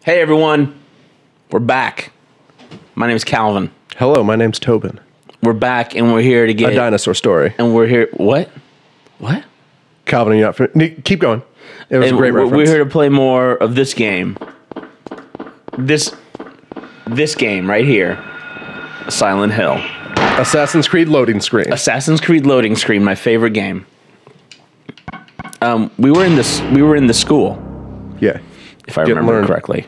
Hey everyone, we're back. My name's Calvin. Hello, my name's Tobin. We're back and we're here to get A dinosaur story. And we're here. What? Calvin, you're not. Keep going. It was a great reference. We're here to play more of this game. This game right here, Silent Hill. Assassin's Creed loading screen. Assassin's Creed loading screen, my favorite game. We were in the school. Yeah. If I remember correctly.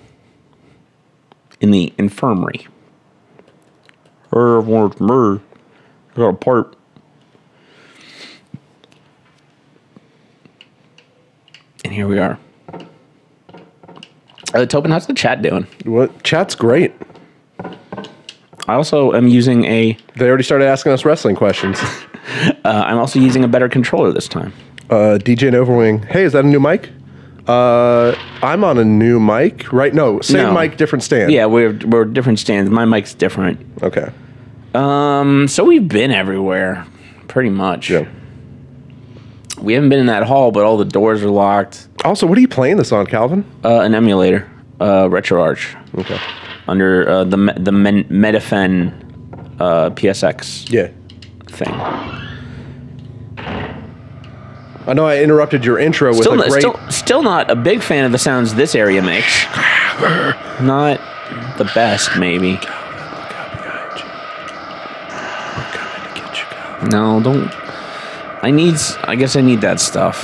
In the infirmary. I got a part. And here we are. Tobin, how's the chat doing? What? Chat's great. I also am using They already started asking us wrestling questions. I'm also using a better controller this time. DJ Overwing. Hey, is that a new mic? I'm on a new mic, right? No, same mic, different stand. Yeah, we're different stands. My mic's different. Okay. So we've been everywhere, pretty much. Yeah. We haven't been in that hall, but all the doors are locked. Also, what are you playing this on, Calvin? An emulator, RetroArch. Okay. Under the Metafen PSX Yeah. thing. I know I interrupted your intro with a great... Still not a big fan of the sounds this area makes. Not the best, maybe. Look out behind you. We're coming to get you, Calvin. No, don't... I guess I need that stuff.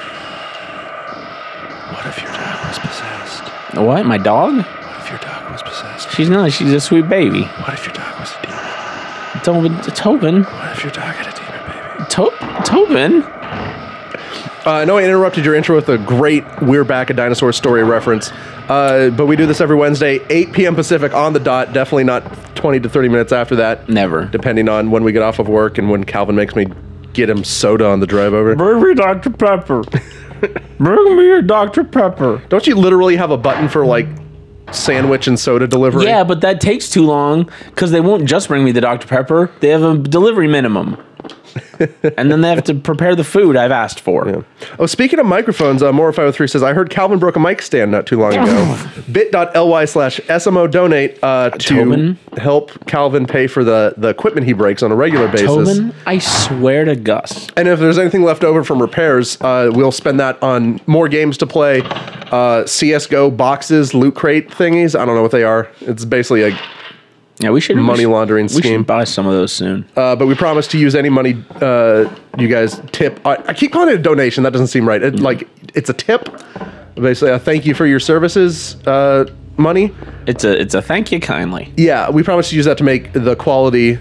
What if your dog was possessed? What? My dog? What if your dog was possessed? She's not. She's a sweet baby. What if your dog was a demon? Tobin. What if your dog had a demon baby? Tobin? I know I interrupted your intro with a great We're Back, a Dinosaur Story reference, but we do this every Wednesday, 8 p.m. Pacific on the dot, definitely not 20 to 30 minutes after that. Never. Depending on when we get off of work and when Calvin makes me get him soda on the drive over. Bring me Dr. Pepper. Bring me your Dr. Pepper. Don't you literally have a button for, like, sandwich and soda delivery? Yeah, but that takes too long because they won't just bring me the Dr. Pepper. They have a delivery minimum. And then they have to prepare the food I've asked for. Yeah. Oh, speaking of microphones, More503 says, I heard Calvin broke a mic stand not too long ago. bit.ly/SMO donate to help Calvin pay for the equipment he breaks on a regular basis. Tobin, I swear to Gus. And if there's anything left over from repairs, we'll spend that on more games to play, CSGO boxes, loot crate thingies. I don't know what they are. It's basically a... Yeah, we should money laundering scheme. We should buy some of those soon. But we promise to use any money you guys tip. I keep calling it a donation. That doesn't seem right. It's a tip. Basically, a thank you for your services money. It's a thank you kindly. Yeah, we promise to use that to make the quality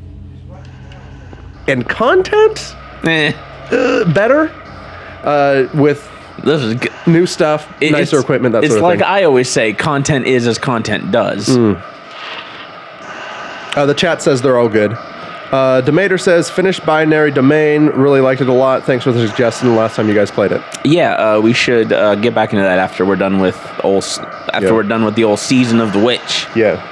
and content better with this is good. New stuff, nicer equipment, that sort of thing. It's like I always say, content is as content does. The chat says they're all good. Demater says, finished Binary Domain. Really liked it a lot. Thanks for the suggestion the last time you guys played it. Yeah, we should get back into that after we're done with we're done with the old Season of the Witch. Yeah.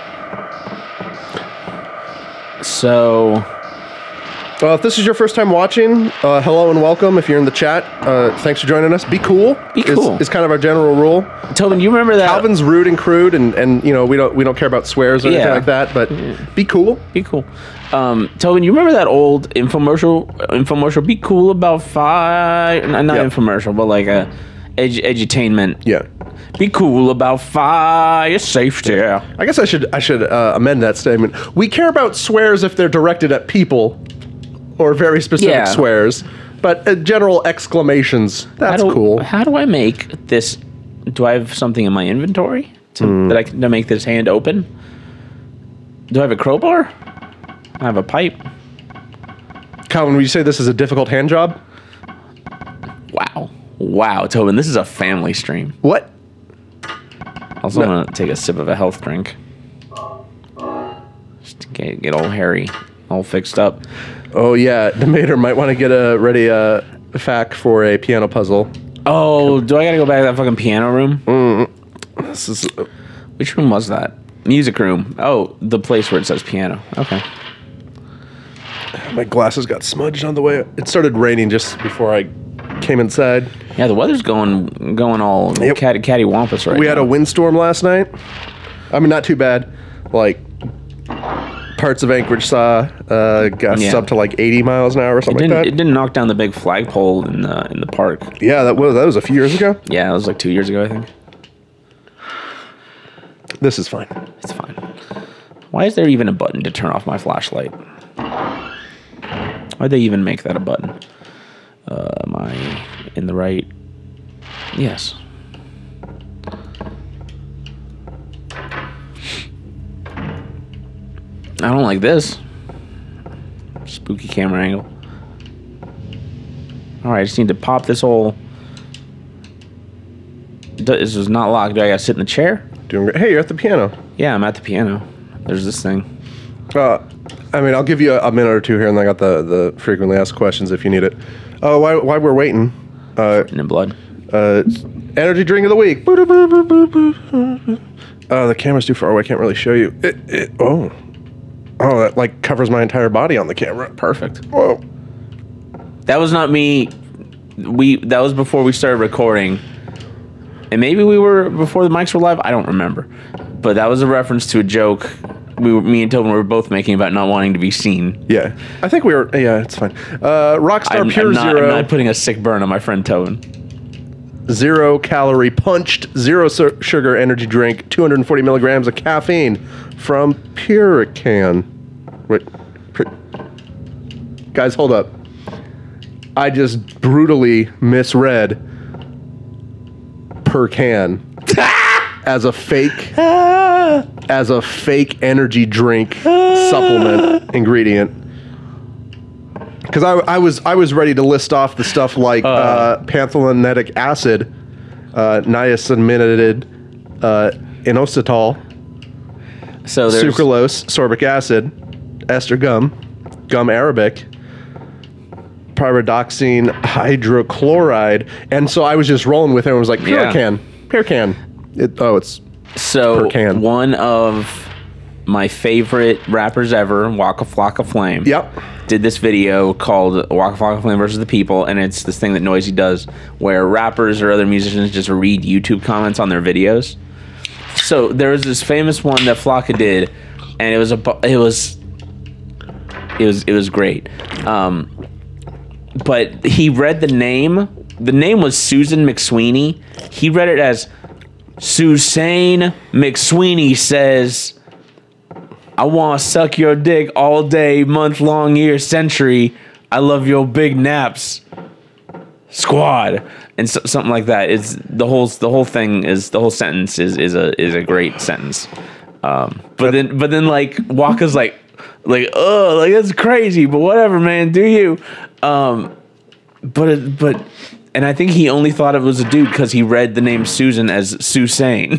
So... if this is your first time watching, hello and welcome. If you're in the chat, thanks for joining us. Be cool. Be cool. Is kind of our general rule. Tobin, you remember that? Calvin's rude and crude, and you know we don't care about swears or anything like that. But be cool. Be cool. Tobin, you remember that old infomercial? Be cool about fire. Not infomercial, but like a edutainment. Yeah. Be cool about fire safety. Yeah. I guess I should amend that statement. We care about swears if they're directed at people. Or very specific swears, but general exclamations. That's cool. How do I make this? Do I have something in my inventory that I can to make this hand open? Do I have a crowbar? I have a pipe. Calvin, would you say this is a difficult hand job? Wow, Tobin, this is a family stream. What? Also, I'm gonna take a sip of a health drink. Just to get all hairy, all fixed up. Oh yeah, Demater might want to get ready a FAQ for a piano puzzle. Oh, do I gotta go back to that fucking piano room? This is... Which room was that? Music room. Oh, the place where it says piano. Okay. My glasses got smudged on the way. It started raining just before I came inside. Yeah, the weather's going all cattywampus right now. We had a windstorm last night. I mean, not too bad. Like, parts of Anchorage saw gusts up to like 80 miles an hour or something like that. It didn't knock down the big flagpole in the park. Yeah, that was a few years ago. Yeah, that was like 2 years ago, I think. This is fine. It's fine. Why is there even a button to turn off my flashlight? Why'd they even make that a button? Am I in the right? Yes. I don't like this. Spooky camera angle. Alright, I just need to pop this whole... This is not locked. Do I gotta sit in the chair? Doing great. Hey, you're at the piano. Yeah, I'm at the piano. There's this thing. I mean, I'll give you a minute or two here, and I got the frequently asked questions if you need it. Why we're waiting? In blood. Energy drink of the week. The camera's too far away. I can't really show you. Oh, that like covers my entire body on the camera. Perfect. Whoa. That was not me. That was before we started recording. And maybe we were before the mics were live. I don't remember. But that was a reference to a joke me and Tobin were both making about not wanting to be seen. Yeah. I think we were... Yeah, it's fine. Rockstar Pure Zero. I'm not putting a sick burn on my friend Tobin. 0 calorie punched, 0 sugar energy drink, 240 milligrams of caffeine from Purican. Wait. Guys, hold up. I just brutally misread per can as a fake energy drink supplement ingredient. Because I was ready to list off the stuff like pantholinetic acid, niacinamide, inositol, sucralose, sorbic acid, ester gum arabic, pyridoxine hydrochloride, and so I was just rolling with it and was like, Purican. It's so per can. One of my favorite rappers ever, Waka Flocka Flame. Yep. Did this video called Waka Flocka Flame versus the People, and it's this thing that Noisy does where rappers or other musicians just read YouTube comments on their videos. So there was this famous one that Flocka did, and it was great. But he read the name. The name was Susan McSweeney. He read it as Suzanne McSweeney says, I want to suck your dick all day, month, long, year, century. I love your big naps, squad, and something like that. It's the whole sentence is a great sentence. But then like Waka's like that's crazy, but whatever, man, do you? But and I think he only thought it was a dude because he read the name Susan as Suzanne.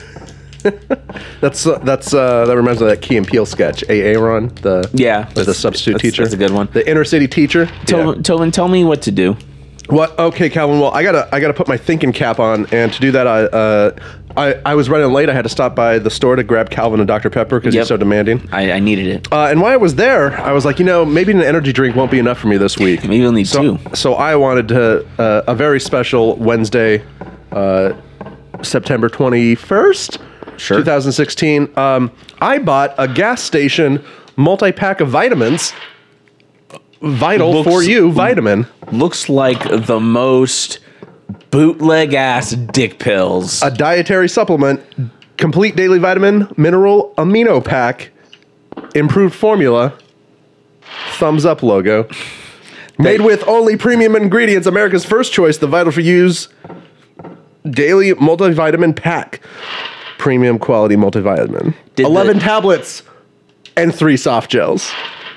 That reminds me of that Key and Peele sketch, Aaron, the substitute teacher. That's a good one. The inner city teacher. Tobin, tell me what to do. What? Okay, Calvin. Well, I gotta put my thinking cap on, and to do that, I was running late. I had to stop by the store to grab Calvin a Dr. Pepper because he's so demanding. I needed it. And while I was there, I was like, maybe an energy drink won't be enough for me this week. Maybe you'll need two. So I wanted to a very special Wednesday, September 21st, 2016. I bought a gas station multi-pack of vitamins. Vital for you vitamin. Looks like the most bootleg ass dick pills. A dietary supplement, complete daily vitamin, mineral amino pack, improved formula, thumbs up logo. Made with only premium ingredients, America's first choice, the Vital for You's daily multivitamin pack. Premium quality multivitamin. 11 tablets and 3 soft gels.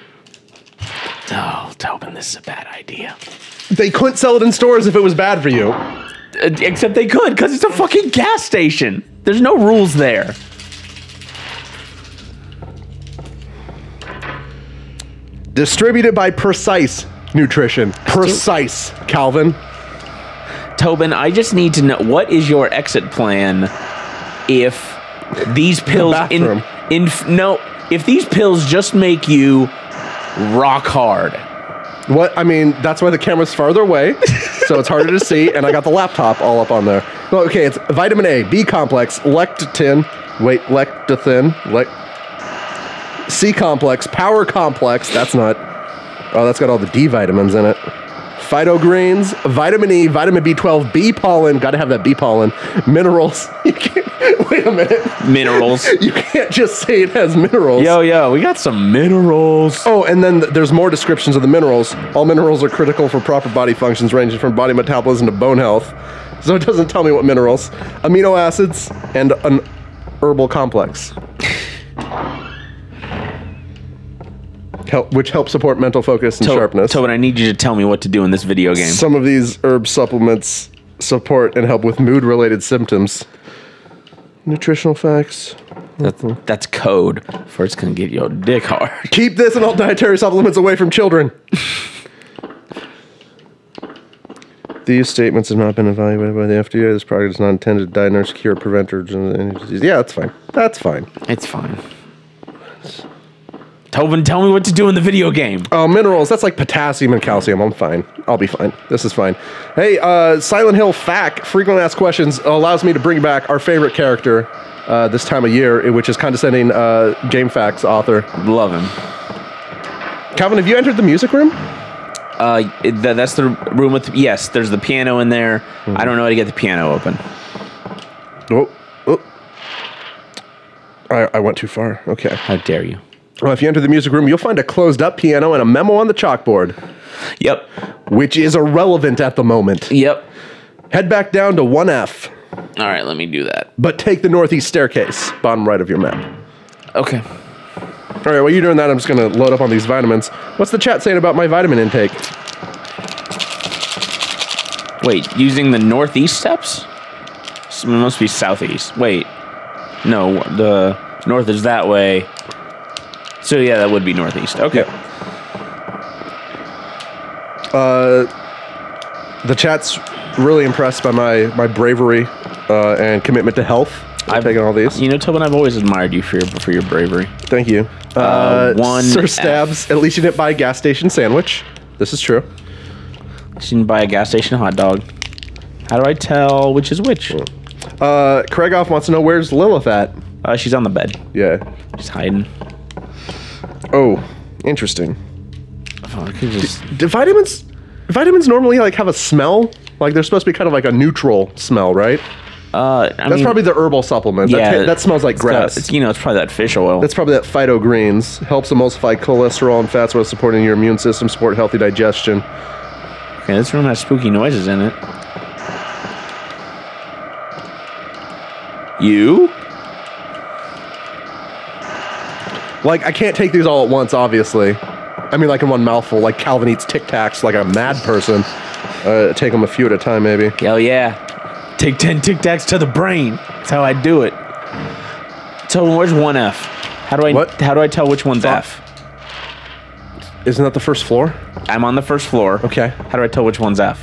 Oh, Tobin, this is a bad idea. They couldn't sell it in stores if it was bad for you. Except they could, because it's a fucking gas station. There's no rules there. Distributed by Precise Nutrition. Precise, Calvin. Tobin, I just need to know, what is your exit plan if these pills... if these pills just make you rock hard. What? I mean, that's why the camera's farther away. so it's harder to see, and I got the laptop all up on there. Well, okay, it's vitamin A, B complex, lecithin, C complex, power complex, that's got all the D vitamins in it. Phytogreens, vitamin E, vitamin B12, bee pollen, gotta have that bee pollen, minerals. You can't, wait a minute. Minerals. You can't just say it has minerals. Yo, we got some minerals. Oh, and then there's more descriptions of the minerals. All minerals are critical for proper body functions ranging from body metabolism to bone health. So it doesn't tell me what minerals. Amino acids and an herbal complex. Which help support mental focus and sharpness. Tobin, I need you to tell me what to do in this video game. Some of these herb supplements support and help with mood-related symptoms. Nutritional facts. That's code for it's going to get your dick hard. Keep this and all dietary supplements away from children. These statements have not been evaluated by the FDA. This product is not intended to diagnose, cure, prevent, or any disease. Yeah, that's fine. That's fine. It's fine. Tobin, tell me what to do in the video game. Oh, minerals. That's like potassium and calcium. I'm fine. I'll be fine. This is fine. Hey, Silent Hill FAQ, frequently asked questions, allows me to bring back our favorite character this time of year, which is condescending GameFAQs author. Love him. Calvin, have you entered the music room? That's the room with... Yes, there's the piano in there. Mm-hmm. I don't know how to get the piano open. Oh. I went too far. Okay. How dare you? Well, if you enter the music room, you'll find a closed-up piano and a memo on the chalkboard. Yep. Which is irrelevant at the moment. Yep. Head back down to 1F. All right, let me do that. But take the northeast staircase, bottom right of your map. Okay. All right, while you're doing that, I'm just going to load up on these vitamins. What's the chat saying about my vitamin intake? Wait, using the northeast steps? It must be southeast. Wait. No, the north is that way. So, yeah, that would be northeast. Okay. The chat's really impressed by my bravery and commitment to health. I've taken all these. You know, Tobin, I've always admired you for your bravery. Thank you. Sir Stabs, at least you didn't buy a gas station sandwich. This is true. You didn't buy a gas station hot dog. How do I tell which is which? Craigoff wants to know, where's Lilith at? She's on the bed. Yeah. She's hiding. Oh, interesting. Oh, I could just... Do vitamins normally like have a smell? Like they're supposed to be kind of like a neutral smell, right? That's probably the herbal supplement. Yeah, that smells like grass. It's probably that fish oil. That's probably that Phytogreens. Helps emulsify cholesterol and fats while supporting your immune system, support healthy digestion. Okay, this room has spooky noises in it. You? Like, I can't take these all at once, obviously. I mean, like in one mouthful. Like Calvin eats Tic Tacs like a mad person. Take them a few at a time, maybe. Hell yeah. Take 10 Tic Tacs to the brain. That's how I do it. So where's 1F? How do I tell which one's F? Isn't that the first floor? I'm on the first floor. Okay. How do I tell which one's F?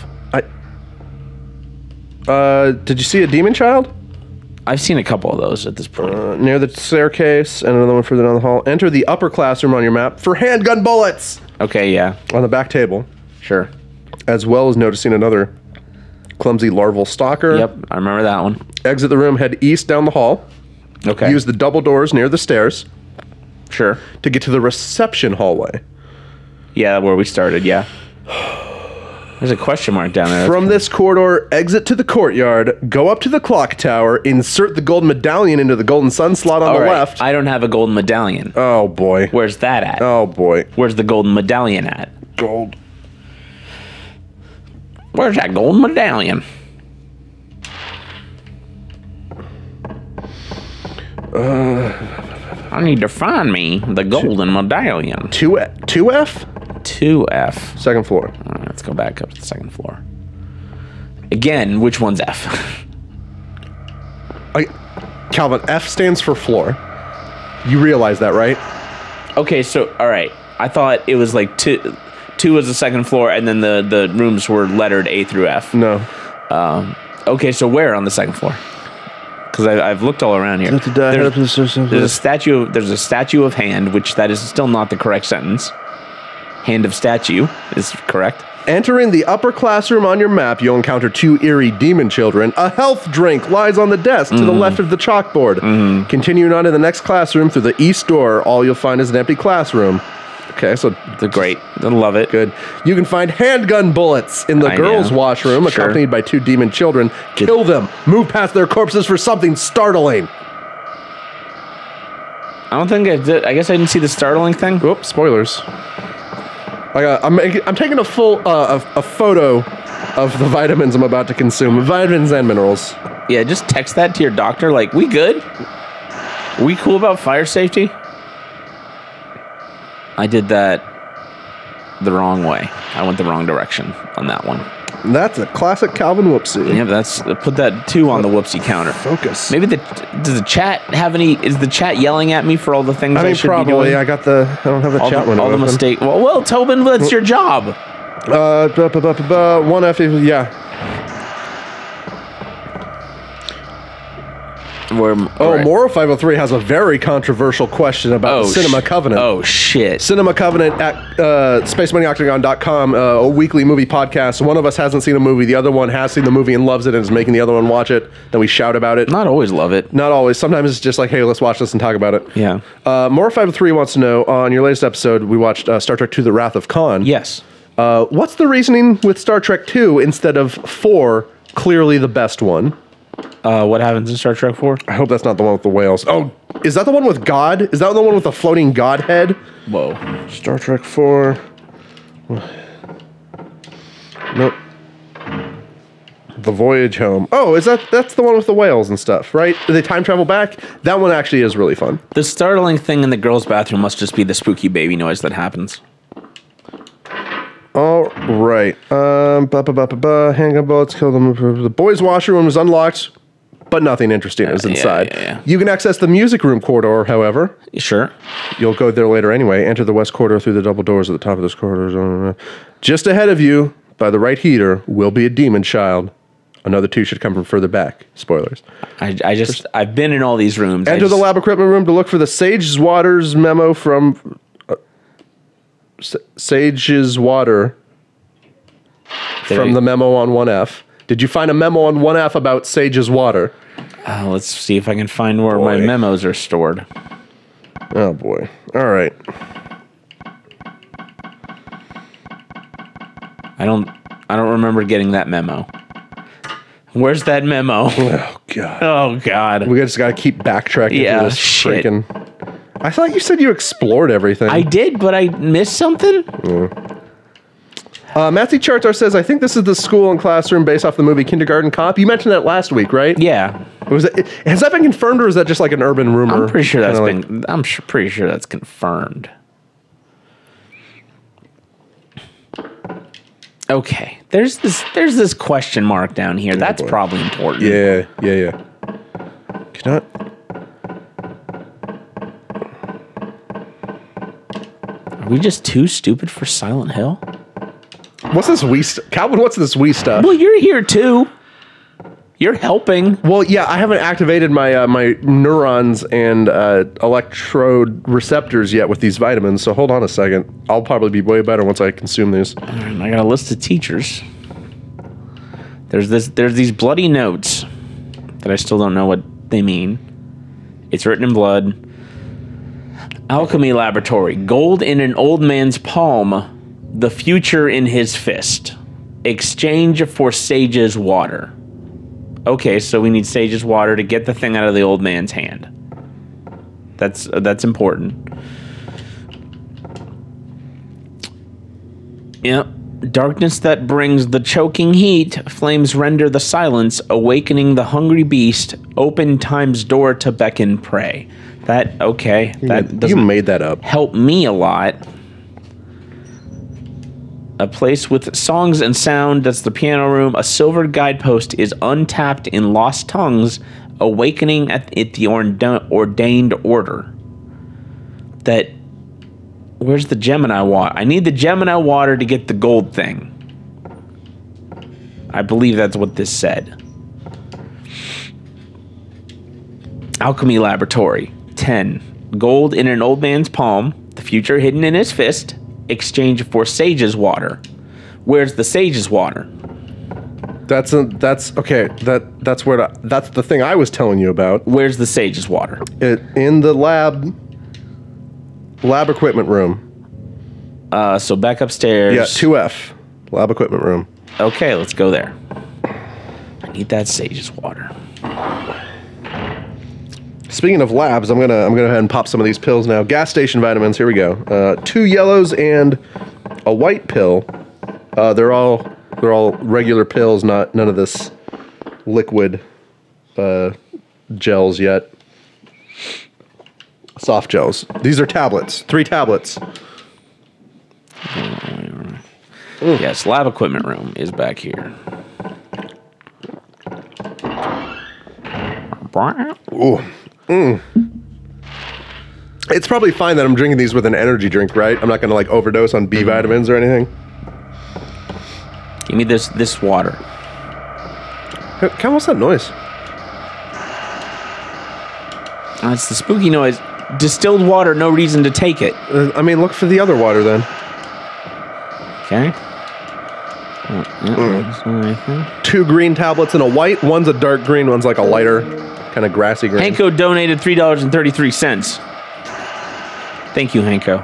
Did you see a demon child? I've seen a couple of those at this point. Near the staircase, and another one further down the hall. Enter the upper classroom on your map for handgun bullets! Okay, yeah. On the back table. Sure. As well as noticing another clumsy larval stalker. Yep, I remember that one. Exit the room, head east down the hall. Okay. Use the double doors near the stairs. Sure. To get to the reception hallway. Yeah, where we started, yeah. There's a question mark down there. From this corridor, exit to the courtyard, go up to the clock tower, insert the golden medallion into the golden sun slot on the left. I don't have a golden medallion. Oh, boy. Where's that at? Oh, boy. Where's the golden medallion at? Gold. Where's that golden medallion? I need to find me the golden medallion. 2F? 2F. Second floor. All right, let's go back up to the second floor. Again, which one's F? Calvin, F stands for floor. You realize that, right? Okay, so, all right. I thought it was like 2 was the second floor, and then the rooms were lettered A through F. No. Okay, so where on the second floor? Because I've looked all around here. There's a statue of hand, which that is still not the correct sentence. Hand of statue is correct. Entering the upper classroom on your map, you'll encounter 2 eerie demon children. A health drink lies on the desk to the left of the chalkboard. Continuing on to the next classroom through the east door, all you'll find is an empty classroom. Okay, so they're great. I love it. Good. You can find handgun bullets in the girls' washroom, accompanied by 2 demon children. Kill them. Move past their corpses for something startling. I don't think I did. I guess I didn't see the startling thing. Oops, spoilers. I'm taking a photo of the vitamins I'm about to consume. Vitamins and minerals. Yeah, just text that to your doctor. Like, we good? Are we cool about fire safety? I did that the wrong way. I went the wrong direction on that one. That's a classic Calvin whoopsie. Yeah, that's put that 2 on the whoopsie counter. Focus. Maybe does the chat have any? Is the chat yelling at me for all the things I should probably. be doing? I don't have the chat window. All the mistake. Well, Tobin, that's your job. 1F. Yeah. Moro 503 has a very controversial question about the Cinema Covenant. Oh, shit. Cinema Covenant at SpaceMoneyOctagon.com, a weekly movie podcast. One of us hasn't seen a movie. The other one has seen the movie and loves it and is making the other one watch it. Then we shout about it. Not always love it. Not always. Sometimes it's just like, hey, let's watch this and talk about it. Yeah. Moro 503 wants to know, on your latest episode, we watched Star Trek II, The Wrath of Khan. Yes. What's the reasoning with Star Trek II instead of 4, clearly the best one? What happens in Star Trek 4? I hope that's not the one with the whales. Oh, is that the one with God? Is that the one with the floating God head? Whoa. Star Trek 4. Nope. The Voyage Home. Oh, that's the one with the whales and stuff, right? Do they time travel back? That one actually is really fun. The startling thing in the girls' bathroom must just be the spooky baby noise that happens. All right. Handgun bullets kill them. The boys' washroom was unlocked, but nothing interesting is inside. Yeah. You can access the music room corridor, however. Sure. You'll go there later anyway. Enter the west corridor through the double doors at the top of this corridor. Just ahead of you, by the right heater, will be a demon child. Another 2 should come from further back. Spoilers. I've been in all these rooms. Enter the lab equipment room to look for the Sage's Waters memo from... Sage's Water from the memo on 1F. Did you find a memo on 1F about Sage's Water? Let's see if I can find where my memos are stored. Oh, boy. All right. I don't remember getting that memo. Where's that memo? Oh, God. Oh, God. We just got to keep backtracking through this shit. freaking... I thought you said you explored everything. I did, but I missed something? Matthew Chartar says, I think this is the school and classroom based off the movie Kindergarten Cop. You mentioned that last week, right? Yeah. Has that been confirmed, or is that just like an urban rumor? I'm pretty sure pretty sure that's confirmed. Okay. There's this question mark down here. That's probably important. Yeah. Cannot... Are we just too stupid for Silent Hill? What's this Wii stuff? Calvin, what's this Wii stuff? Well, you're here too. You're helping. Well, yeah, I haven't activated my my neurons and electrode receptors yet with these vitamins, so hold on a second. I'll probably be way better once I consume these. I got a list of teachers. There's these bloody notes that I still don't know what they mean. It's written in blood. Alchemy Laboratory. Gold in an old man's palm. The future in his fist. Exchange for Sage's water. Okay, so we need Sage's water to get the thing out of the old man's hand. That's important. Yep. Darkness that brings the choking heat. Flames render the silence. Awakening the hungry beast. Open time's door to beckon prey. That You made that up. Help me a lot. A place with songs and sound. That's the piano room. A silver guidepost is untapped in lost tongues. Awakening at the ordained order. Where's the Gemini water? I need the Gemini water to get the gold thing. I believe that's what this said. Alchemy Laboratory. 10. Gold in an old man's palm. The future hidden in his fist. Exchange for Sage's water. Where's the sage's water? That's okay. That's the thing I was telling you about. Where's the sage's water? In the lab equipment room. So back upstairs. Yeah, 2F, lab equipment room. Okay, let's go there. I need that sage's water. Speaking of labs, I'm gonna go ahead and pop some of these pills now. Gas station vitamins. Here we go. 2 yellows and a white pill. They're all regular pills, none of this liquid gels yet. Soft gels. These are tablets. 3 tablets. Yes, lab equipment room is back here. Ooh. It's probably fine that I'm drinking these with an energy drink, right? I'm not going to like overdose on B vitamins or anything. Give me this water. Cal, what's that noise? It's the spooky noise. Distilled water, no reason to take it. I mean, look for the other water then. Okay. 2 green tablets and a white. One's a dark green, one's like a lighter, kind of grassy green. Hanko donated $3.33. Thank you, Hanko.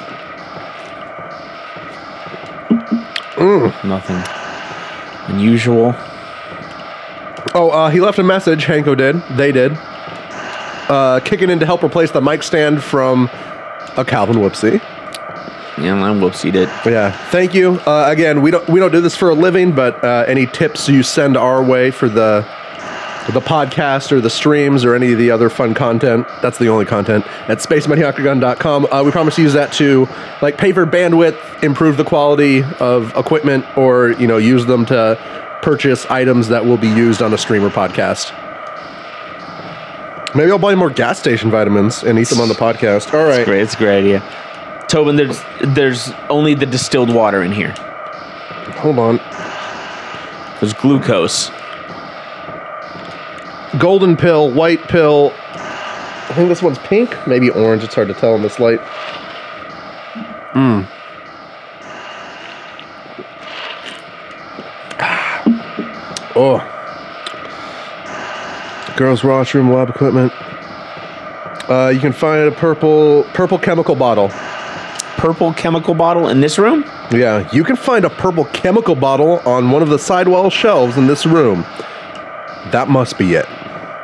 Nothing unusual. Oh, he left a message. Hanko did. They did. Kicking in to help replace the mic stand from a Calvin Whoopsie. Yeah, I whoopsied it. Yeah, thank you. Again, we don't do this for a living, but any tips you send our way for the podcast or the streams or any of the other fun content, that's the only content, at spacemedioctagon.com. We promise to use that to like pay for bandwidth, improve the quality of equipment, or use them to purchase items that will be used on a stream or podcast. Maybe I'll buy more gas station vitamins and eat them on the podcast. All right. It's a great idea. Tobin, there's only the distilled water in here. Hold on. There's glucose. Golden pill, white pill. I think this one's pink, maybe orange. It's hard to tell in this light. Oh. Girls' washroom, lab equipment. You can find a purple chemical bottle. Purple chemical bottle in this room? Yeah, you can find a purple chemical bottle on one of the sidewall shelves in this room. That must be it.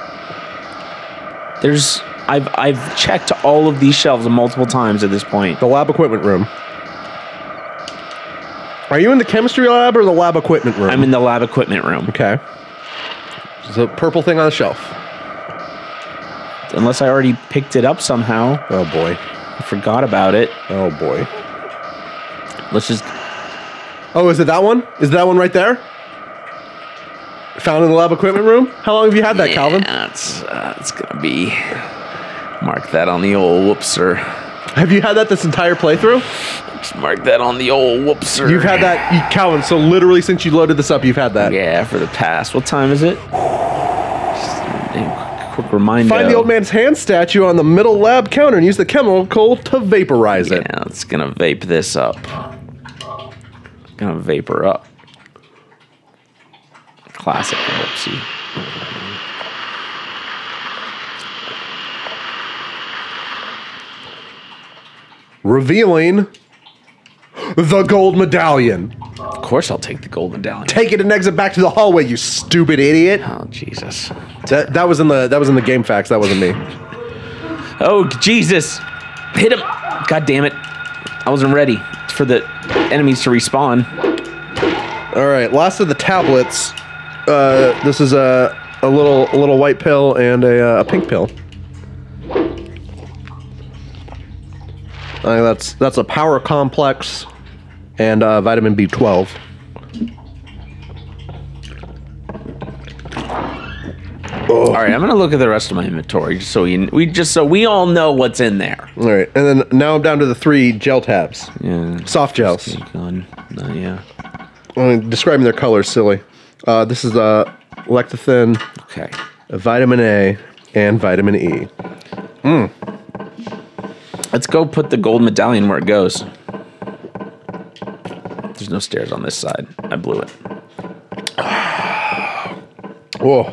I've checked all of these shelves multiple times at this point. The lab equipment room. Are you in the chemistry lab or the lab equipment room? I'm in the lab equipment room. Okay. There's a purple thing on the shelf. Unless I already picked it up somehow. Oh boy. I forgot about it. Oh boy. Let's just... Oh, is it that one? Is that one right there? Found in the lab equipment room? How long have you had that, Calvin? It's gonna be... Mark that on the old whoopser. Have you had that this entire playthrough? Just mark that on the old whoopser. You've had that, Calvin, so literally since you loaded this up, you've had that. Yeah, for the past. What time is it? Just a quick reminder. Find the old man's hand statue on the middle lab counter and use the chemical to vaporize it. Yeah, it's gonna vape this up. Gonna vapor up. Classic whoopsie. Revealing the gold medallion. Of course I'll take the gold medallion. Take it and exit back to the hallway, you stupid idiot. Oh, Jesus. That was in the game facts. That wasn't me. Oh, Jesus. Hit him. God damn it. I wasn't ready for the enemies to respawn. All right, last of the tablets. This is a little white pill and a pink pill. That's a power complex and vitamin B12. All right, I'm gonna look at the rest of my inventory just so we all know what's in there. All right, and then now I'm down to the 3 gel tabs. Yeah, soft gels. Yeah. Describing their colors, silly. This is lecithin, okay, vitamin A, and vitamin E. Let's go put the gold medallion where it goes. There's no stairs on this side. I blew it. Whoa.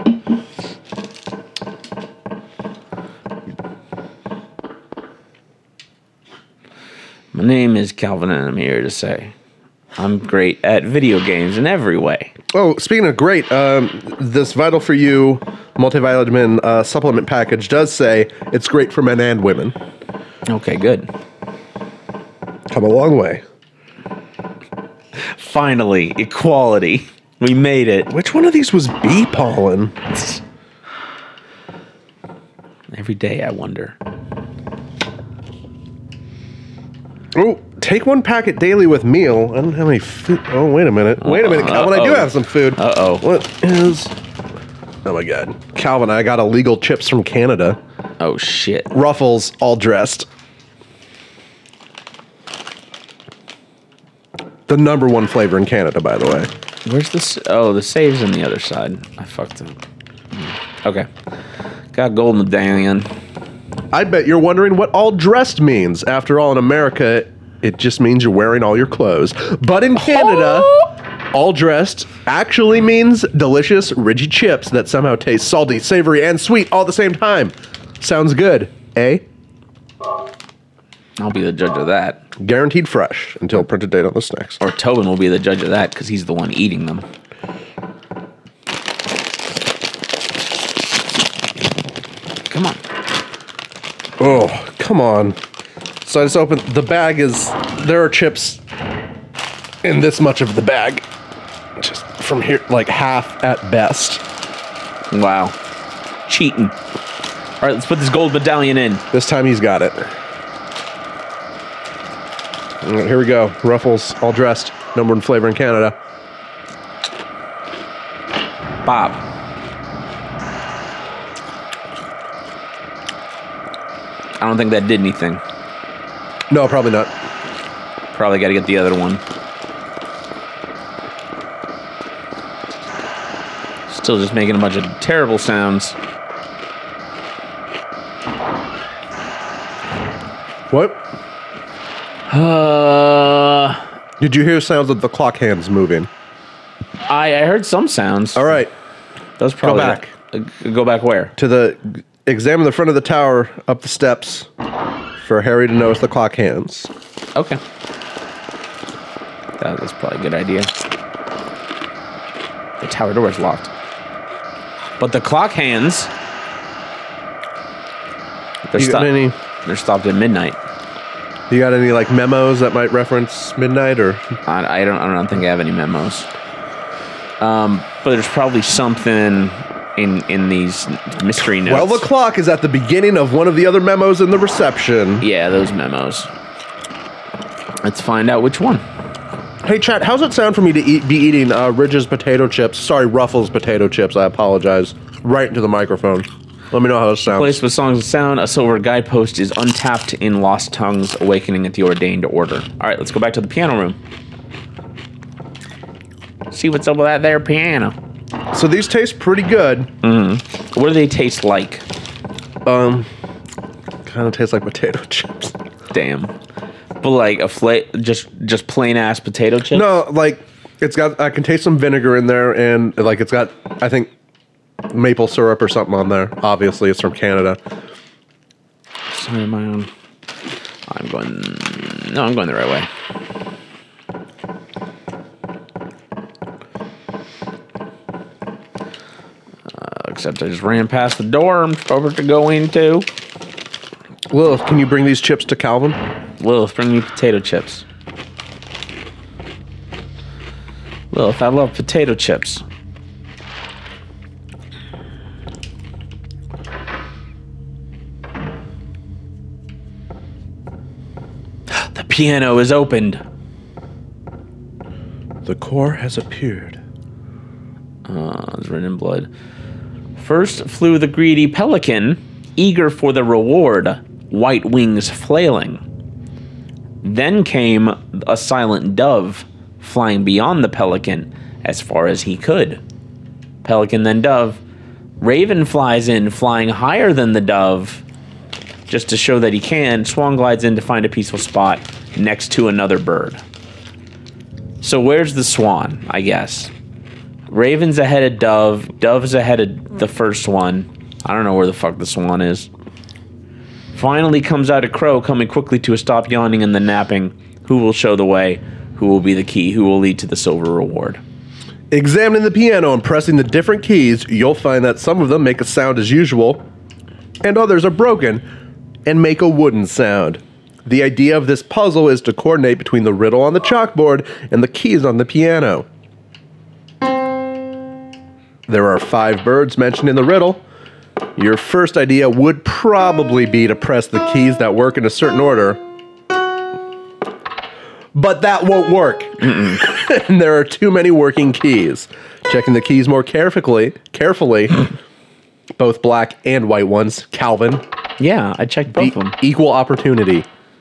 My name is Calvin, and I'm here to say I'm great at video games in every way. Oh, speaking of great, this Vital for You multivitamin supplement package does say it's great for men and women. Okay, good. Come a long way. Finally, equality. We made it. Which one of these was bee pollen? Every day I wonder. Oh, take one packet daily with meal. I don't have any food. Oh, wait a minute. Wait a minute, Calvin. I do have some food. Uh-oh. What is... Oh, my God. Calvin, I got illegal chips from Canada. Oh, shit. Ruffles, all dressed. The #1 flavor in Canada, by the way. Where's this? Oh, the save's on the other side. I fucked up. Okay. Got gold medallion. I bet you're wondering what all dressed means. After all, in America, it just means you're wearing all your clothes. But in Canada, all dressed actually means delicious, ridgy chips that somehow taste salty, savory, and sweet all at the same time. Sounds good, eh? I'll be the judge of that. Guaranteed fresh until printed date on the snacks. Or Tobin will be the judge of that because he's the one eating them. Come on. Oh, come on. So I just opened, the bag is, there are chips in this much of the bag. Just from here, like half at best. Wow. Cheating. All right, let's put this gold medallion in. This time he's got it. All right, here we go. Ruffles, all dressed. #1 flavor in Canada. Bob. I don't think that did anything. No, probably not. Probably got to get the other one. Still just making a bunch of terrible sounds. What? Did you hear sounds of the clock hands moving? I heard some sounds. All right. That was probably Go back. Go back where? To the... Examine the front of the tower, up the steps, for Harry to notice the clock hands. Okay. That's probably a good idea. The tower door is locked. But the clock hands... They're stopped at midnight. You got any like memos that might reference midnight or? I don't think I have any memos. But there's probably something in these mystery notes. Well, the clock is at the beginning of one of the other memos in the reception. Yeah, those memos. Let's find out which one. Hey, chat, how's it sound for me to be eating Ridge's potato chips? Sorry, Ruffles potato chips. I apologize. Right into the microphone. Let me know how it sounds. Place with songs and sound. A silver guidepost is untapped in Lost Tongues, awakening at the ordained order. All right, let's go back to the piano room. See what's up with that there piano. So these taste pretty good. Mm-hmm. What do they taste like? Kind of taste like potato chips. Damn. But like just plain ass potato chips? No, like it's got. I can taste some vinegar in there, and like it's got. I think maple syrup or something on there. Obviously, it's from Canada. Sorry, am I on? I'm going the right way. Except I just ran past the door I'm supposed to go into. Lilith, can you bring these chips to Calvin? Lilith, bring me potato chips. Lilith, I love potato chips. The piano is opened. The core has appeared. It's written in blood. First flew the greedy pelican, eager for the reward, white wings flailing. Then came a silent dove, flying beyond the pelican as far as he could. Pelican, then dove. Raven flies in, flying higher than the dove. Just to show that he can, Swan glides in to find a peaceful spot next to another bird. So So where's the swan, I guess? Raven's ahead of Dove. Dove's ahead of the first one. I don't know where the fuck the swan is. Finally comes out a crow, coming quickly to a stop, yawning and then napping. Who will show the way? Who will be the key? Who will lead to the silver reward? Examining the piano and pressing the different keys, you'll find that some of them make a sound as usual, and others are broken and make a wooden sound. The idea of this puzzle is to coordinate between the riddle on the chalkboard and the keys on the piano. There are 5 birds mentioned in the riddle. Your first idea would probably be to press the keys that work in a certain order, but that won't work. And there are too many working keys. Checking the keys more carefully, both black and white ones, Calvin. Yeah, I checked both of them. Equal opportunity.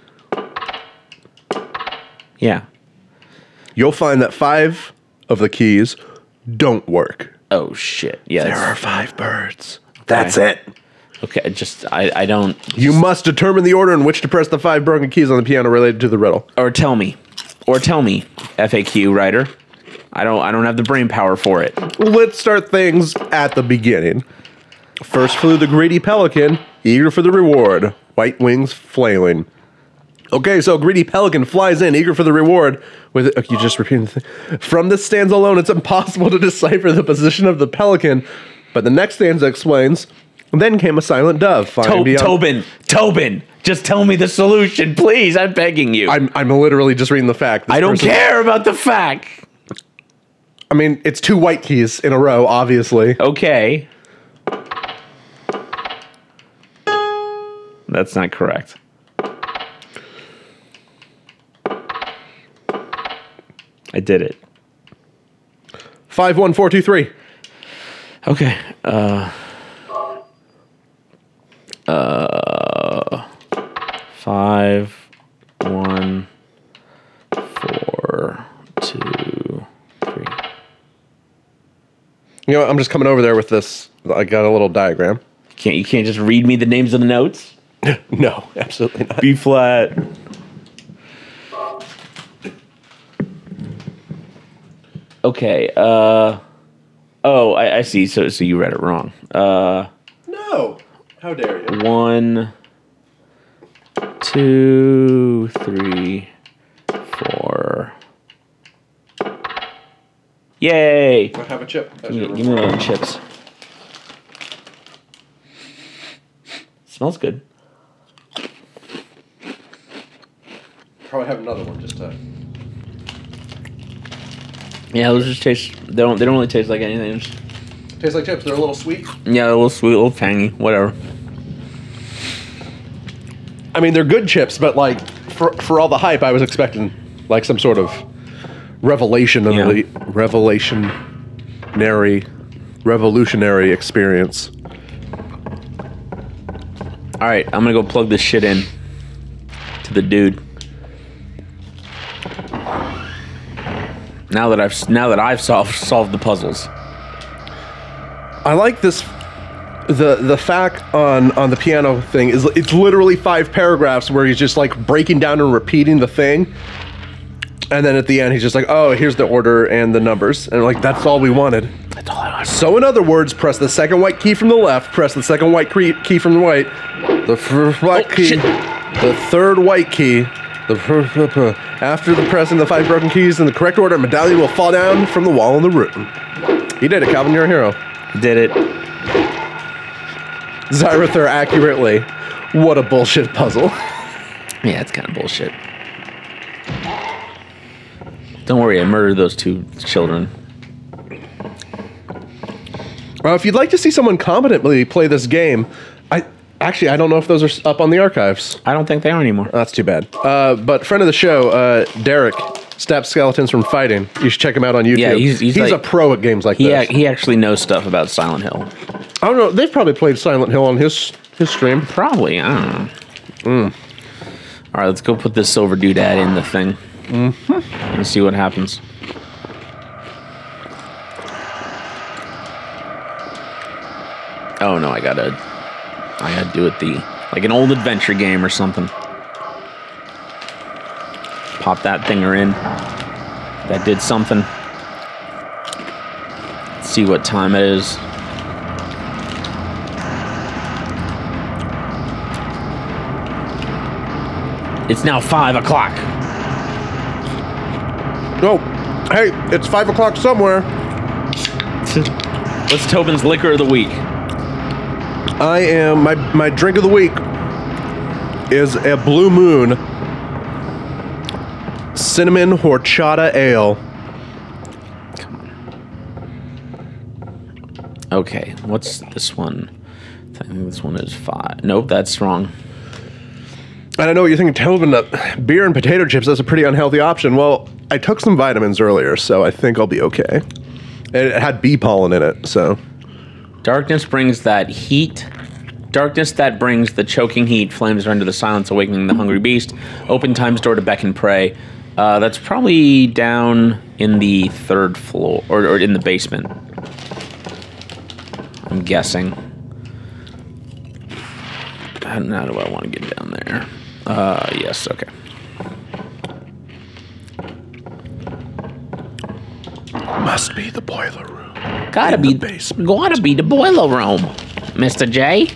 Yeah. You'll find that 5 of the keys don't work. Oh, shit. Yeah. There are 5 birds. That's it. Okay, just, I don't... You must determine the order in which to press the 5 broken keys on the piano related to the riddle. Or tell me, FAQ writer. I don't have the brain power for it. Let's start things at the beginning. First flew the greedy pelican, eager for the reward, white wings flailing. Okay, so greedy pelican flies in, eager for the reward. With it, you just repeating the thing. From this stanza alone, it's impossible to decipher the position of the pelican, but the next stanza explains. Then came a silent dove. Tobin, just tell me the solution, please. I'm begging you. I'm literally just reading the fact. I don't care about the fact. I mean, it's 2 white keys in a row, obviously. Okay. That's not correct. I did it. 5, 1, 4, 2, 3. Okay. 5, 1, 4, 2, 3. You know, I'm just coming over there with this. I got a little diagram. You can't just read me the names of the notes? No, absolutely not. B flat. Okay. Oh, I see. So you read it wrong. No. How dare you? 1, 2, 3, 4. Yay! I have a chip. Give me one of the chips. Smells good. Probably have another one just to. Yeah, those just taste. They don't really taste like anything. Tastes like chips. They're a little sweet. Yeah, a little sweet, a little tangy, whatever. I mean, they're good chips, but like for all the hype, I was expecting like some sort of revolutionary experience. All right, I'm gonna go plug this shit in to the dude. Now that I've solved the puzzles. I like this. The fact on the piano thing is it's literally 5 paragraphs where he's just like breaking down and repeating the thing, and then at the end he's just like, oh, here's the order and the numbers, and like that's all we wanted. That's all I wanted. So in other words, press the second white key from the left, press the second white key from the right, the first white key, shit. the third white key. After the pressing the 5 broken keys in the correct order, a medallion will fall down from the wall in the room. You did it, Calvin. You're a hero. Did it. Zyrathur accurately. What a bullshit puzzle. Yeah, it's kind of bullshit. Don't worry, I murdered those 2 children. If you'd like to see someone competently play this game, I don't know if those are up on the archives. I don't think they are anymore. That's too bad. But friend of the show, Derek, Stops Skeletons from Fighting. You should check him out on YouTube. Yeah, he's like, a pro at games like this. He actually knows stuff about Silent Hill. I don't know. They've probably played Silent Hill on his stream. Probably. I don't know. All right, let's go put this silver doodad in the thing. And see what happens. Oh no, I gotta do it like an old adventure game or something. Pop that thinger in. That did something. Let's see what time it is. It's now 5 o'clock. Oh, hey, it's 5 o'clock somewhere. What's Tobin's liquor of the week? I am, my drink of the week is a Blue Moon Cinnamon Horchata Ale. Okay, what's this one? I think this one is 5. Nope, that's wrong. And I know what you're thinking, Tobin, that beer and potato chips, that's a pretty unhealthy option. Well, I took some vitamins earlier, so I think I'll be okay. And it had bee pollen in it, so. Darkness brings that heat. Darkness that brings the choking heat. Flames are into the silence, awakening the hungry beast. Open time's door to beck and pray. That's probably down in the 3rd floor, or in the basement. I'm guessing. How do I want to get down there? Yes, okay. Must be the boiler room. Gotta be the boiler room, Mr. J.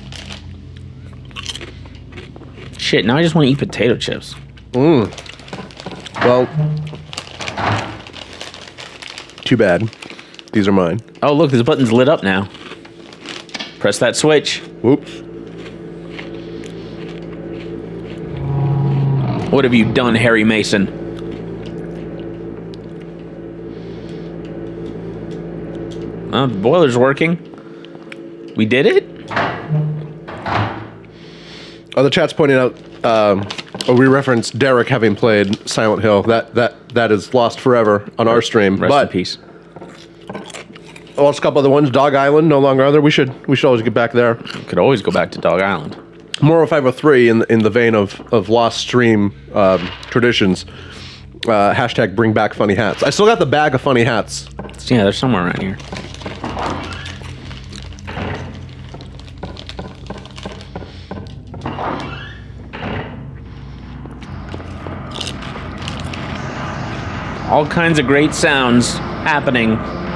Shit, now I just want to eat potato chips. Well, too bad. These are mine. Oh, look, this button's lit up now. Press that switch. Whoops. What have you done, Harry Mason? The boiler's working. We did it? Oh, the chat's pointing out, we referenced Derek having played Silent Hill. That is lost forever on our stream. Rest in peace. I watched a couple other ones. Dog Island, no longer on there. We should always get back there. Could always go back to Dog Island. Moral 503 in the vein of lost stream traditions. Hashtag bring back funny hats. I still got the bag of funny hats. Yeah, they're somewhere around here. All kinds of great sounds happening.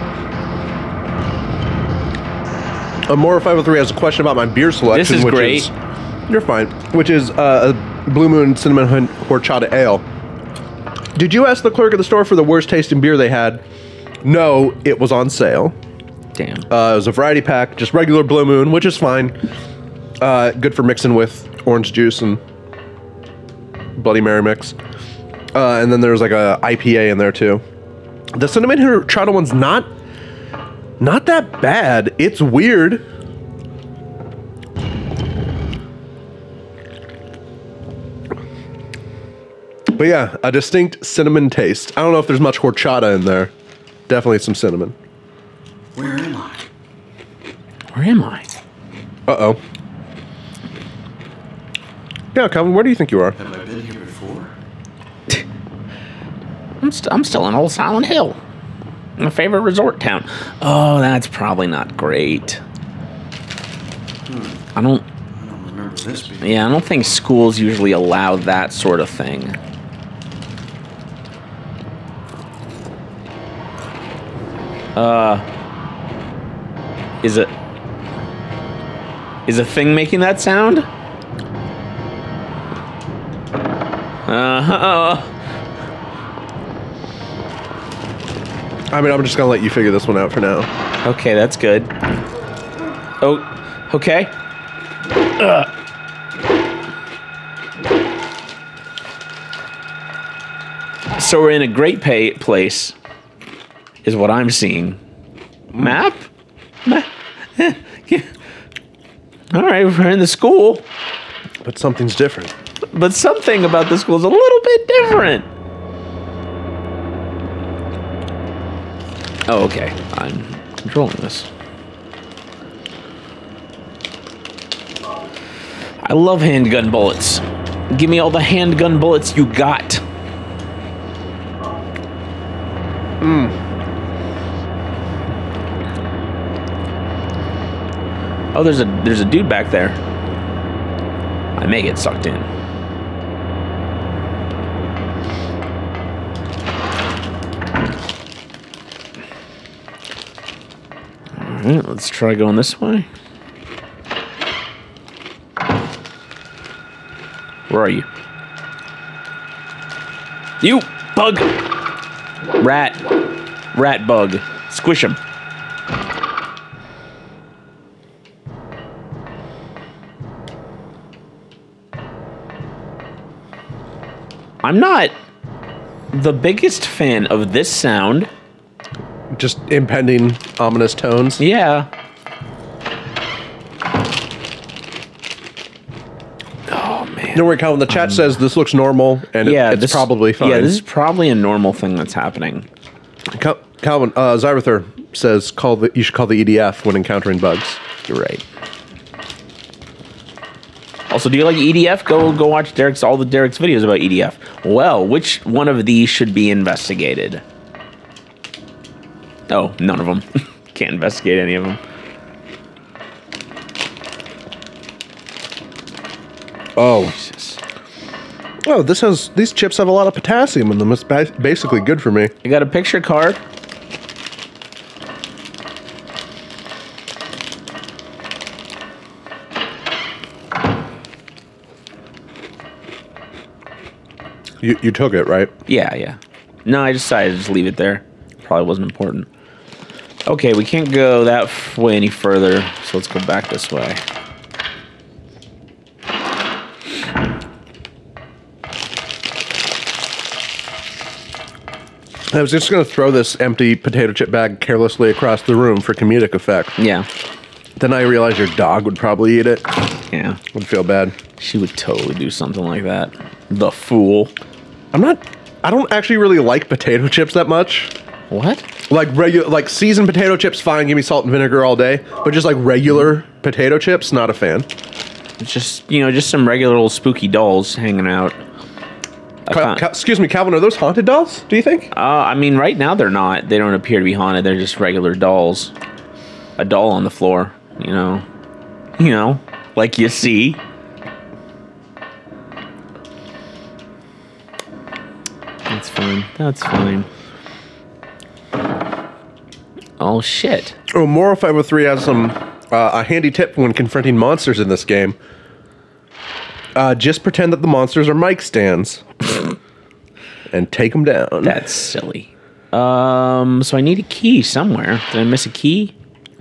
Moral 503 has a question about my beer selection. This is great. You're fine. Which is a Blue Moon Cinnamon Horchata Ale. Did you ask the clerk at the store for the worst tasting beer they had? No, it was on sale. Damn. It was a variety pack, just regular Blue Moon, which is fine. Good for mixing with orange juice and Bloody Mary mix. And then there's like a IPA in there too. The Cinnamon Horchata one's not that bad. It's weird. But yeah, a distinct cinnamon taste. I don't know if there's much horchata in there. Definitely some cinnamon. Where am I? Where am I? Uh-oh. Yeah, Calvin, where do you think you are? Have I been here before? I'm still in Old Silent Hill. My favorite resort town. Oh, that's probably not great. I don't remember this being. Yeah, I don't think schools usually allow that sort of thing. Is a thing making that sound? I mean, I'm just gonna let you figure this one out for now. Okay, that's good. Oh, okay. So we're in a great place, is what I'm seeing. Map? Yeah. All right, we're in the school. But something's different. But something about the school is a little bit different. Oh, okay. I'm controlling this. I love handgun bullets. Give me all the handgun bullets you got. Oh, there's a dude back there. I may get sucked in. right, let's try going this way. Where are you? You bug! Rat bug. Squish him. I'm not the biggest fan of this sound. Just impending ominous tones. Yeah. Oh, man. Don't worry, Calvin. The chat says this looks normal, and it's probably fine. Yeah, this is probably a normal thing that's happening. Calvin, Zyrather says you should call the EDF when encountering bugs. You're right. Also, do you like EDF? Go watch all the Derek's videos about EDF. Well, which one of these should be investigated? Oh, none of them. Can't investigate any of them. Oh. Jesus. Oh, these chips have a lot of potassium in them. It's basically good for me. You got a picture card? You took it, right? Yeah. No, I decided to just leave it there. Probably wasn't important. Okay, we can't go that way any further, so let's go back this way. I was just going to throw this empty potato chip bag carelessly across the room for comedic effect. Yeah. Then I realized your dog would probably eat it. Yeah. Would feel bad. She would totally do something like that. The fool. I don't actually really like potato chips that much. What? Like seasoned potato chips, fine. Give me salt and vinegar all day. But just like regular potato chips, not a fan. It's just some regular little spooky dolls hanging out. Excuse me, Calvin, are those haunted dolls, do you think? I mean, right now they're not. They don't appear to be haunted. They're just regular dolls. A doll on the floor, you know, like you see. That's fine. Oh, shit. Oh, Moro 503 has a handy tip when confronting monsters in this game. Just pretend that the monsters are mic stands. And take them down. That's silly. So I need a key somewhere. Did I miss a key?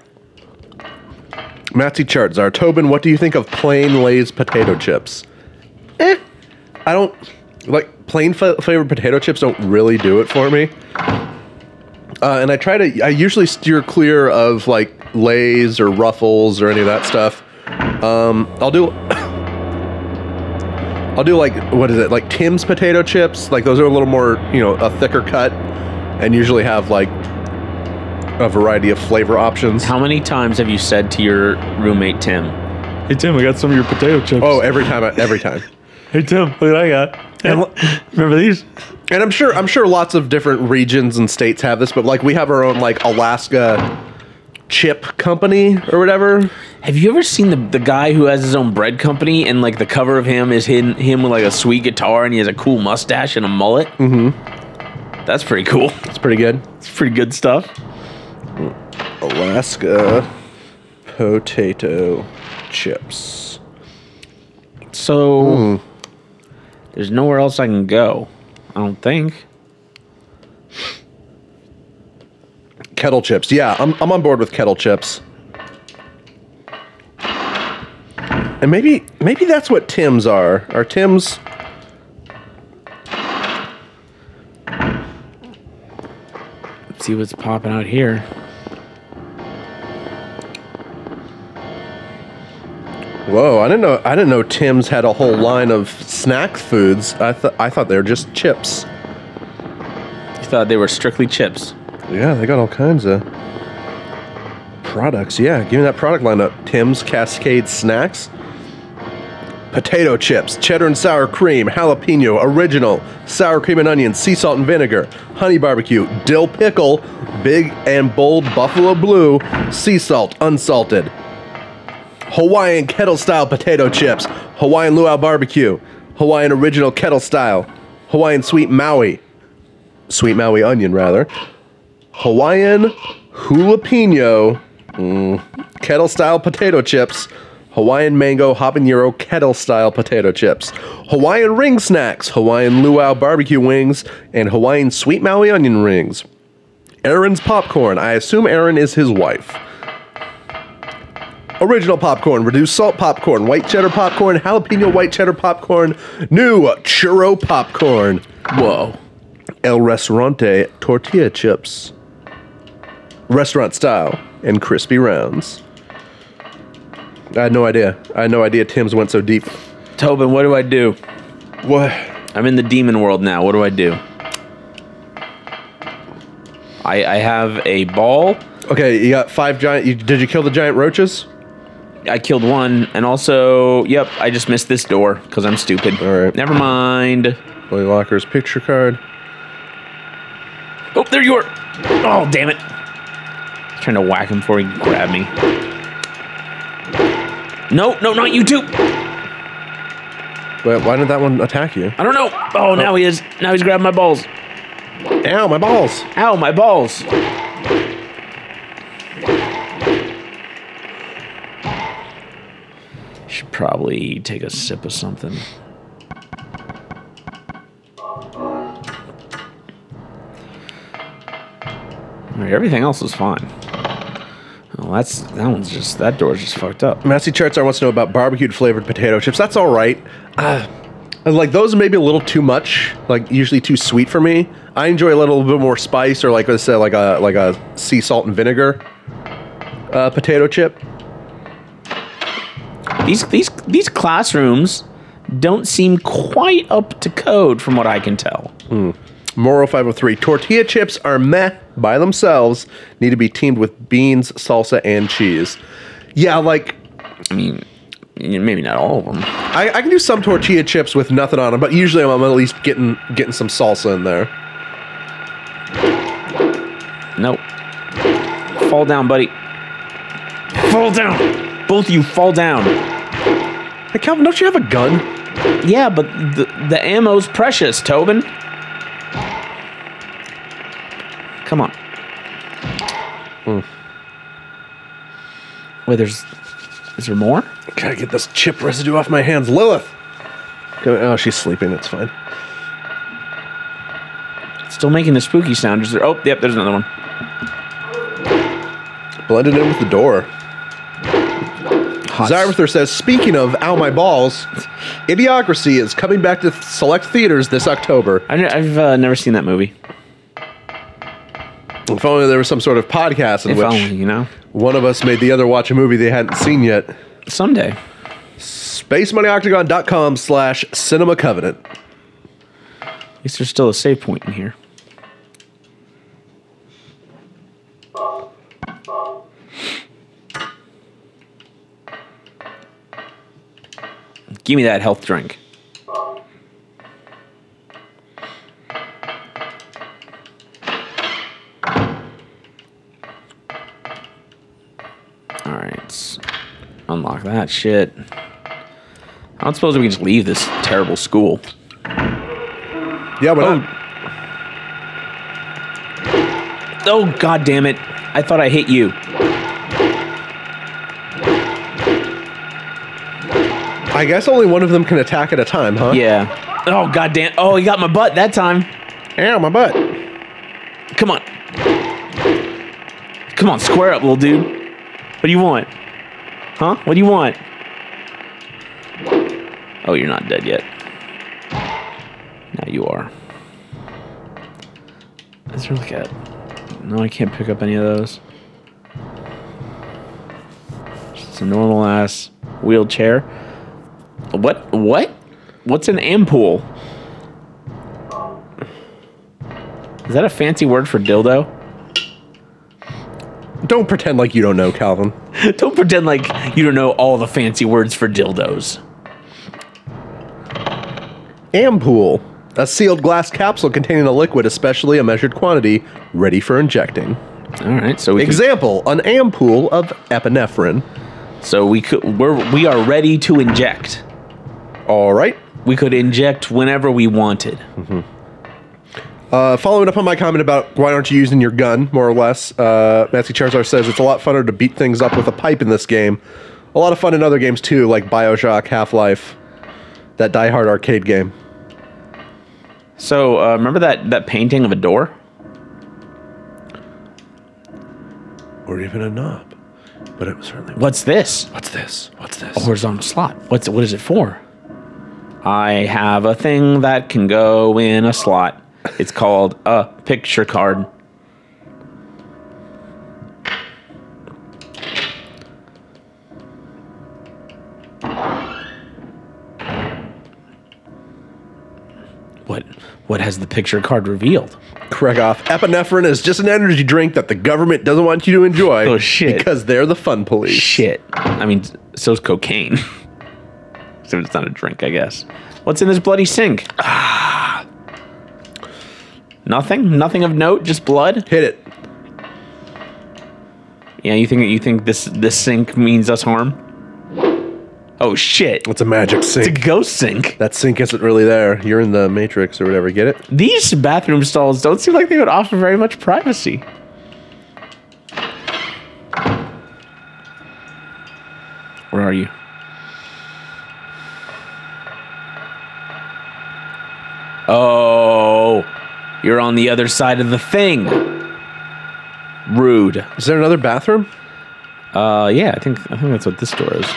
Matsy Chart, Zartobin, what do you think of plain Lay's potato chips? I don't... Like, plain flavored potato chips don't really do it for me. And I usually steer clear of, like, Lay's or Ruffles or any of that stuff. I'll do like, what is it, like Tim's potato chips. Like, those are a little more, a thicker cut, and usually have, like, a variety of flavor options. How many times have you said to your roommate, Tim, "Hey, Tim, I got some of your potato chips"? Oh, every time. Hey, Tim, look what I got. Remember these? And I'm sure lots of different regions and states have this, but, like, we have our own, like, Alaska chip company or whatever. Have you ever seen the guy who has his own bread company, and, like, the cover of him is him with, like, a sweet guitar, and he has a cool mustache and a mullet? Mm-hmm. That's pretty cool. It's pretty good. It's pretty good stuff. Alaska potato chips. So, there's nowhere else I can go, I don't think. Kettle chips. Yeah, I'm on board with kettle chips. And maybe that's what Tim's are. Are Tim's... Let's see what's popping out here. Whoa, I didn't know Tim's had a whole line of snack foods. I thought they were just chips. You thought they were strictly chips? Yeah, they got all kinds of products. Yeah, give me that product lineup. Tim's Cascade Snacks. Potato chips, cheddar and sour cream, jalapeno, original, sour cream and onion, sea salt and vinegar, honey barbecue, dill pickle, big and bold buffalo blue, sea salt, unsalted. Hawaiian kettle style potato chips, Hawaiian luau barbecue, Hawaiian original kettle style, Hawaiian sweet Maui onion rather, Hawaiian jalapeno Kettle style potato chips. Hawaiian mango habanero kettle style potato chips. Hawaiian ring snacks. Hawaiian luau barbecue wings. And Hawaiian sweet Maui onion rings. Aaron's popcorn. I assume Aaron is his wife. Original popcorn, reduced salt popcorn, white cheddar popcorn, jalapeno white cheddar popcorn, new churro popcorn. Whoa. El Restaurante tortilla chips. Restaurant style and crispy rounds. I had no idea. Tim's went so deep. Tobin, what do I do? What? I'm in the demon world now. What do I do? I have a ball. Okay, you got 5 giant... did you kill the giant roaches? I killed one, and also, yep, I just missed this door because I'm stupid. All right. Never mind. Willie Locker's picture card. Oh, there you are. Oh, damn it. Trying to whack him before he grabbed me. No, not you too. Wait, why did that one attack you? I don't know. Oh, now he is. Now he's grabbing my balls. Ow, my balls. Ow, my balls. Should probably take a sip of something. All right, everything else is fine. Oh, that door's just fucked up. Massey Chartsar wants to know about barbecued flavored potato chips. That's all right. Like those are maybe a little too much. Like usually too sweet for me. I enjoy a little bit more spice, or like I said, like a sea salt and vinegar potato chip. These classrooms don't seem quite up to code from what I can tell. Moro 503. Tortilla chips are meh by themselves. Need to be teamed with beans, salsa, and cheese. Yeah, like... I mean, maybe not all of them. I can do some tortilla chips with nothing on them, but usually I'm at least getting some salsa in there. Nope. Fall down, buddy. Fall down! Both of you fall down. Hey, Calvin, don't you have a gun? Yeah, but the ammo's precious, Tobin. Come on. Wait, is there more? Gotta get this chip residue off my hands. Lilith! Oh, she's sleeping. It's fine. Still making the spooky sound. Is there? Oh, yep, there's another one. Blended in with the door. Zyrithor says, speaking of Ow My Balls, Idiocracy is coming back to select theaters this October. I've never seen that movie. If only there was some sort of podcast in which one of us made the other watch a movie they hadn't seen yet. Someday. SpaceMoneyOctagon.com/Cinema Covenant. At least there's still a save point in here. Give me that health drink. Alright. Unlock that shit. I don't suppose we can just leave this terrible school. Yeah, but Oh, god damn it. I thought I hit you. I guess only one of them can attack at a time, huh? Yeah. Oh, god damn. Oh, he got my butt that time. Ow, my butt. Come on. Come on, square up, little dude. What do you want? Huh? What do you want? Oh, you're not dead yet. Now you are. Is there like a... No, I can't pick up any of those. Just a normal ass wheelchair. What? What's an ampoule? Is that a fancy word for dildo? Don't pretend like you don't know, Calvin. Don't pretend like you don't know all the fancy words for dildos. Ampoule. A sealed glass capsule containing a liquid, especially a measured quantity, ready for injecting. All right, so Example, an ampoule of epinephrine. So we are ready to inject. All right. We could inject whenever we wanted. Following up on my comment about why aren't you using your gun, more or less, Matsky Charizard says it's a lot funner to beat things up with a pipe in this game. A lot of fun in other games too, like Bioshock, Half-Life, that Die Hard arcade game. So, remember that painting of a door? Or even a knob. But it was certainly... What's this? What's this? What's this? A horizontal slot. What is it for? I have a thing that can go in a slot. It's called a picture card. What has the picture card revealed? Kregoff, epinephrine is just an energy drink that the government doesn't want you to enjoy. Oh, shit. Because they're the fun police. Shit. I mean, so's cocaine. So it's not a drink, I guess. What's in this bloody sink? Nothing? Nothing of note? Just blood? Hit it. Yeah, you think this sink means us harm? Oh shit. It's a magic It's sink. a ghost sink. That sink isn't really there. You're in the Matrix or whatever. Get it? These bathroom stalls don't seem like they would offer very much privacy. Where are you? Oh, you're on the other side of the thing. Rude. Is there another bathroom? Yeah, I think that's what this door is.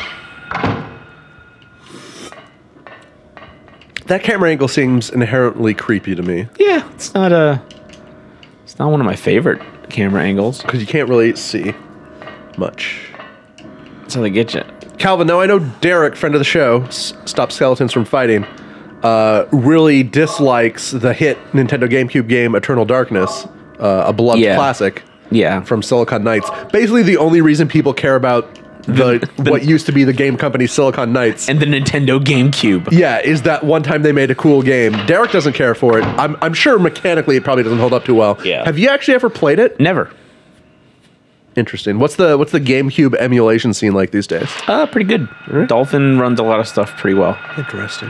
That camera angle seems inherently creepy to me. Yeah, it's not one of my favorite camera angles. Because you can't really see much. That's how they get you. Calvin, now I know Derek, friend of the show, Stop Skeletons from Fighting, really dislikes the hit Nintendo GameCube game Eternal Darkness, a beloved classic from Silicon Knights. Basically the only reason people care about what used to be the game company Silicon Knights And the Nintendo GameCube. Yeah, is that one time they made a cool game. Derek doesn't care for it. I'm sure mechanically it probably doesn't hold up too well. Yeah. Have you actually ever played it? Never. Interesting. What's the GameCube emulation scene like these days? Pretty good. Right. Dolphin runs a lot of stuff pretty well. Interesting.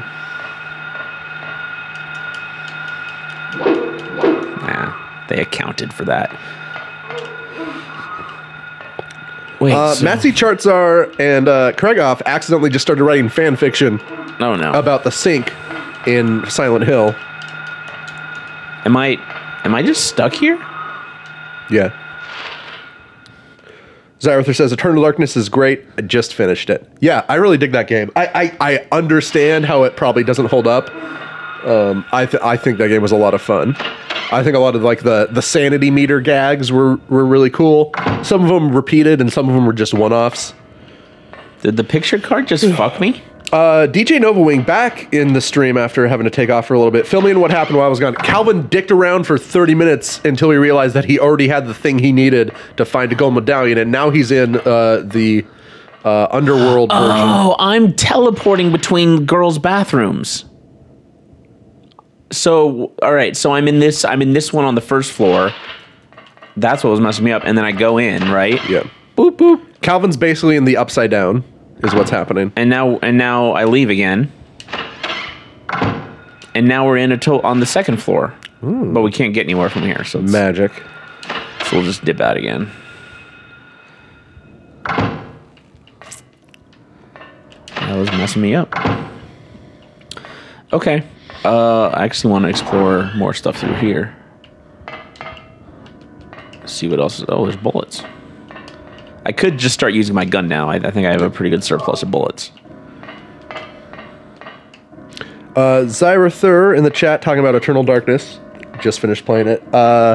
Nah, they accounted for that. Wait, Matsy Charizard and Kregoff accidentally just started writing fan fiction oh no. about the sink in Silent Hill. Am I just stuck here? Yeah. Zyrather says Eternal Darkness is great. I just finished it. Yeah, I really dig that game. I understand how it probably doesn't hold up. I think that game was a lot of fun. I think a lot of like the sanity meter gags were really cool. Some of them repeated and some of them were just one-offs. Did the picture card just fuck me? DJ Novawing back in the stream after having to take off for a little bit. Fill me in what happened while I was gone. Calvin dicked around for 30 minutes until he realized that he already had the thing he needed to find a gold medallion, and now he's in the underworld version. Oh, I'm teleporting between girls' bathrooms. So, all right, so I'm in this one on the first floor. That's what was messing me up, and then I go in, right? Yeah. Boop boop. Calvin's basically in the upside down is what's happening. And now I leave again. And now we're on the second floor. Ooh. But we can't get anywhere from here, so Magic. So we'll just dip out again. That was messing me up. Okay. I actually want to explore more stuff through here. See what else is... Oh, there's bullets. I could just start using my gun now. I think I have a pretty good surplus of bullets. Zyrather in the chat talking about Eternal Darkness. Just finished playing it.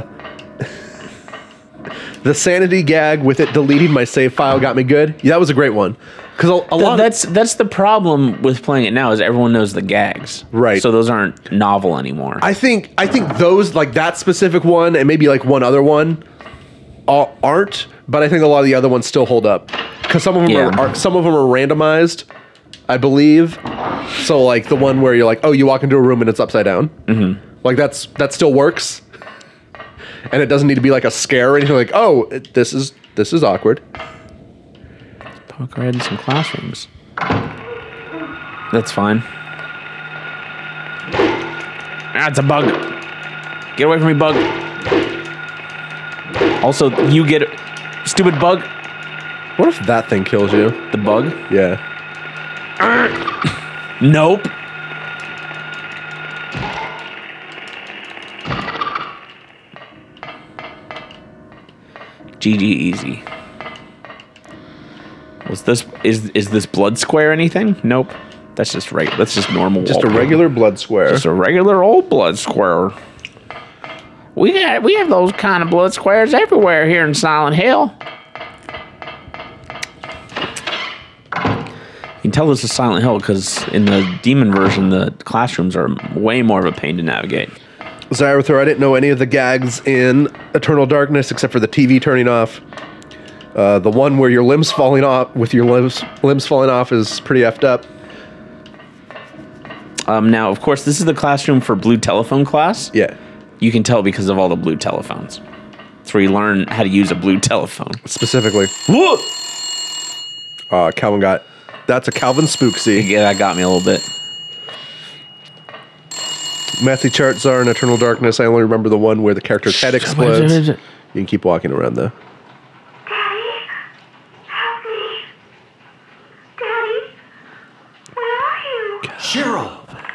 The sanity gag with it deleting my save file got me good. Yeah, that was a great one. Because that's the problem with playing it now is everyone knows the gags. Right. So those aren't novel anymore. I think those, like that specific one and maybe like one other one aren't, but I think a lot of the other ones still hold up. Because some of them are randomized, I believe. So like the one where you're like, oh, you walk into a room and it's upside down. Mm-hmm. Like that still works. And it doesn't need to be like a scare or anything like, oh, this is awkward. Poke ahead in some classrooms. That's fine. Ah, it's a bug. Get away from me, bug. Also, you get stupid bug. What if that thing kills you? The bug? Yeah. Nope. GG easy. Was this is this blood square anything? Nope. That's just That's just normal. Just a regular blood square. Just a regular old blood square. We have those kind of blood squares everywhere here in Silent Hill. You can tell this is Silent Hill because in the demon version, the classrooms are way more of a pain to navigate. Zyrithor, I didn't know any of the gags in Eternal Darkness except for the TV turning off. The one where your limbs falling off, with your limbs falling off, is pretty effed up. Now, of course, this is the classroom for blue telephone class. Yeah. You can tell because of all the blue telephones. It's where you learn how to use a blue telephone. Specifically. Calvin got... That's a Calvin Spooksy. Yeah, that got me a little bit. Matthew charts are in Eternal Darkness. I only remember the one where the character's head explodes. You can keep walking around though. Daddy? Help me. Daddy? Where are you? Cheryl!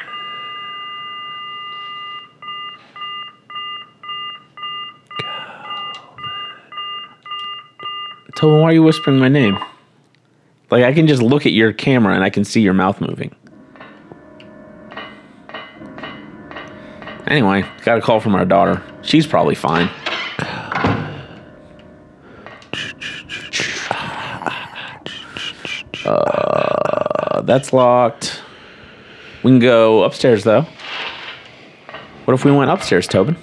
Tobin, why are you whispering my name? Like, I can just look at your camera and I can see your mouth moving. Anyway, got a call from our daughter. She's probably fine. That's locked. We can go upstairs, though. What if we went upstairs, Tobin?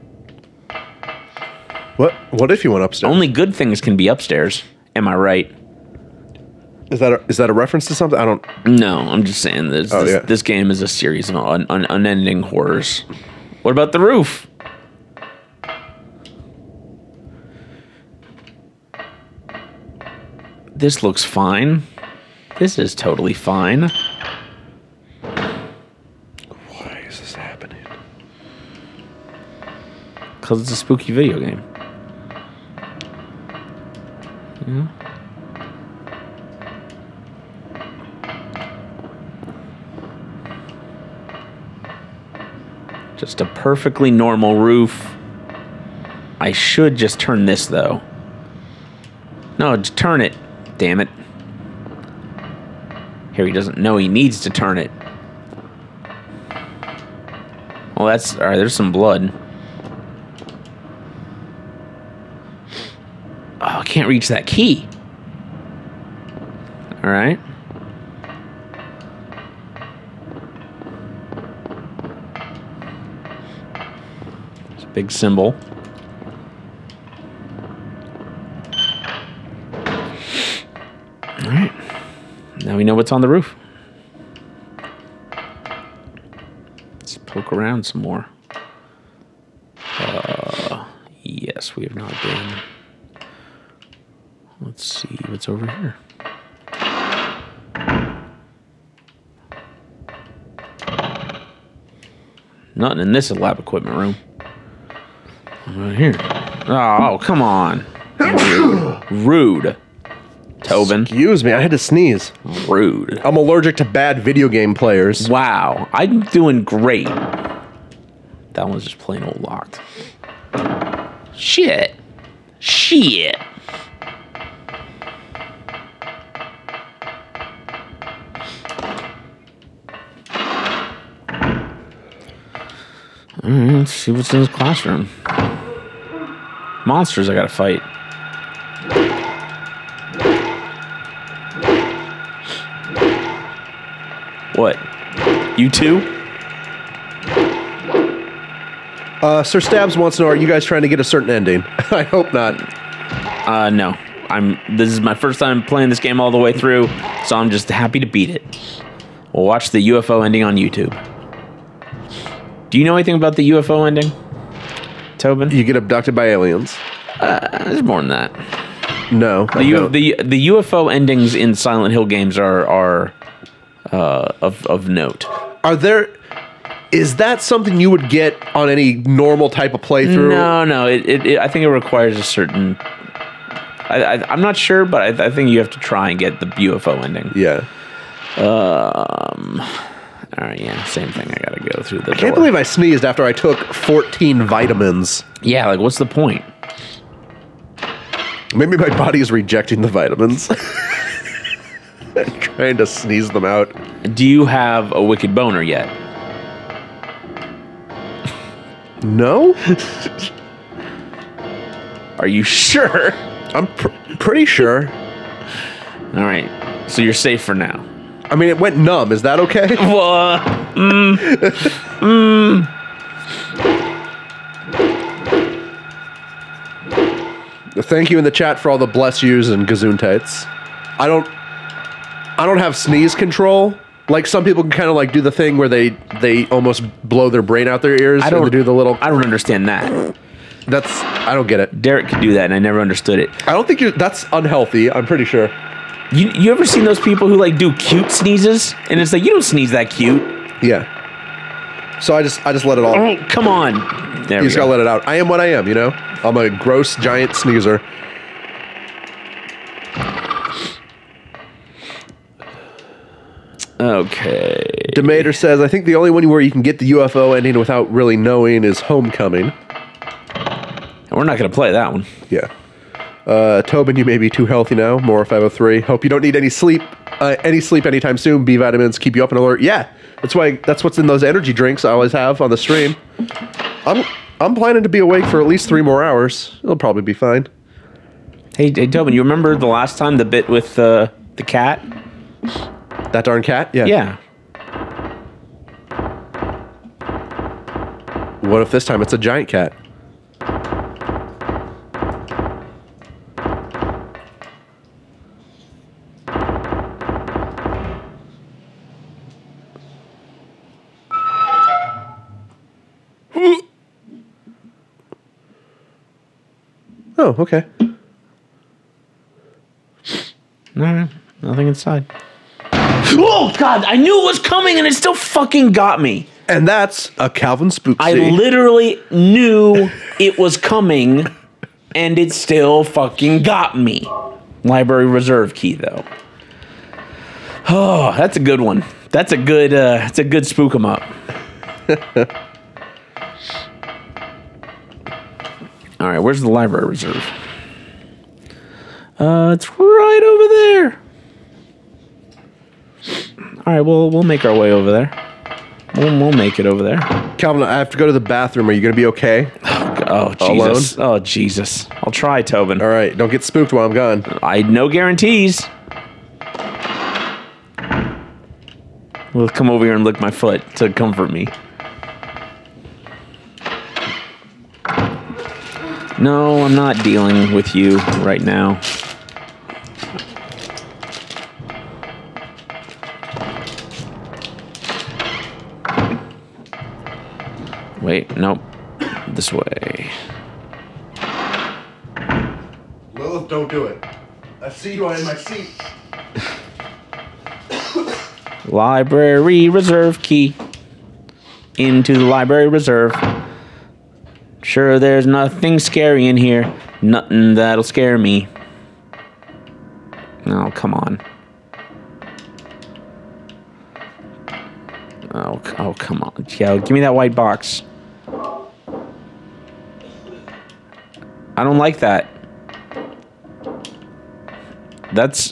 What if you went upstairs? Only good things can be upstairs. Am I right? Is that a reference to something? I don't... No, I'm just saying this game is a series of unending horrors. What about the roof? This looks fine. This is totally fine. Why is this happening? Because it's a spooky video game. Yeah. Just a perfectly normal roof. I should just turn this, though. No, just turn it. Damn it. Harry doesn't know he needs to turn it. Well, that's... Alright, there's some blood. Oh, I can't reach that key. Alright. Big symbol. All right. Now we know what's on the roof. Let's poke around some more. Yes, we have not been. Let's see what's over here. Nothing in this lab equipment room. Right here. Oh, come on. Rude. Tobin. Excuse me, I had to sneeze. Rude. I'm allergic to bad video game players. Wow, I'm doing great. That one's just plain old locked. Shit. Shit. Alright, let's see what's in this classroom. Monsters I gotta fight. What? You too? Sir Stabs wants to know, are you guys trying to get a certain ending? I hope not. No. This is my first time playing this game all the way through, so I'm just happy to beat it. We'll watch the UFO ending on YouTube. Do you know anything about the UFO ending, Tobin? You get abducted by aliens. There's more than that. No. The UFO endings in Silent Hill games are of note. Are there... Is that something you would get on any normal type of playthrough? No. I think it requires a certain. I'm not sure, but I think you have to try and get the UFO ending. Yeah. All right, yeah, same thing. I gotta go through the. I can't believe I sneezed after I took 14 vitamins. Yeah, like what's the point? Maybe my body is rejecting the vitamins. Trying to sneeze them out. Do you have a wicked boner yet? No? Are you sure? I'm pretty sure. All right, so you're safe for now. I mean, it went numb. Is that okay? Well, Thank you in the chat for all the bless yous and gazoontites. I don't have sneeze control. Like some people can kind of like do the thing where they almost blow their brain out their ears. I don't and they do the little. I don't understand that. I don't get it. Derek could do that, and I never understood it. I don't think that's unhealthy. I'm pretty sure. You ever seen those people who like do cute sneezes? And it's like you don't sneeze that cute. Yeah. So I just let it all. Oh, come on. There You we just go. gotta let it out. I am what I am, you know? I'm a gross giant sneezer. Okay. Demater says, I think the only one where you can get the UFO ending without really knowing is Homecoming. We're not gonna play that one. Yeah. Tobin, you may be too healthy now. More 503. Hope you don't need any sleep anytime soon. B vitamins keep you up and alert. Yeah, that's what's in those energy drinks I always have on the stream. I'm planning to be awake for at least 3 more hours. It'll probably be fine. Hey, Tobin, you remember the last time the bit with the cat? That darn cat? Yeah. Yeah. What if this time it's a giant cat? Oh, okay. No, nothing inside. Oh God! I knew it was coming, and it still fucking got me. And that's a Calvin Spooksy. I literally knew it was coming, and it still fucking got me. Library reserve key, though. Oh, that's a good one. That's a good spook 'em up. All right, where's the library reserve? It's right over there. All right, we'll make our way over there. We'll make it over there. Calvin, I have to go to the bathroom. Are you going to be okay? Oh Jesus! Oh Jesus! I'll try, Tobin. All right, don't get spooked while I'm gone. No guarantees. We'll come over here and lick my foot to comfort me. No, I'm not dealing with you right now. Wait, nope. This way. Lilith, don't do it. I see you in my seat. Library reserve key. Into the library reserve. Sure, there's nothing scary in here. Nothing that'll scare me. Oh, come on. Oh, come on. Yeah, give me that white box. I don't like that. That's...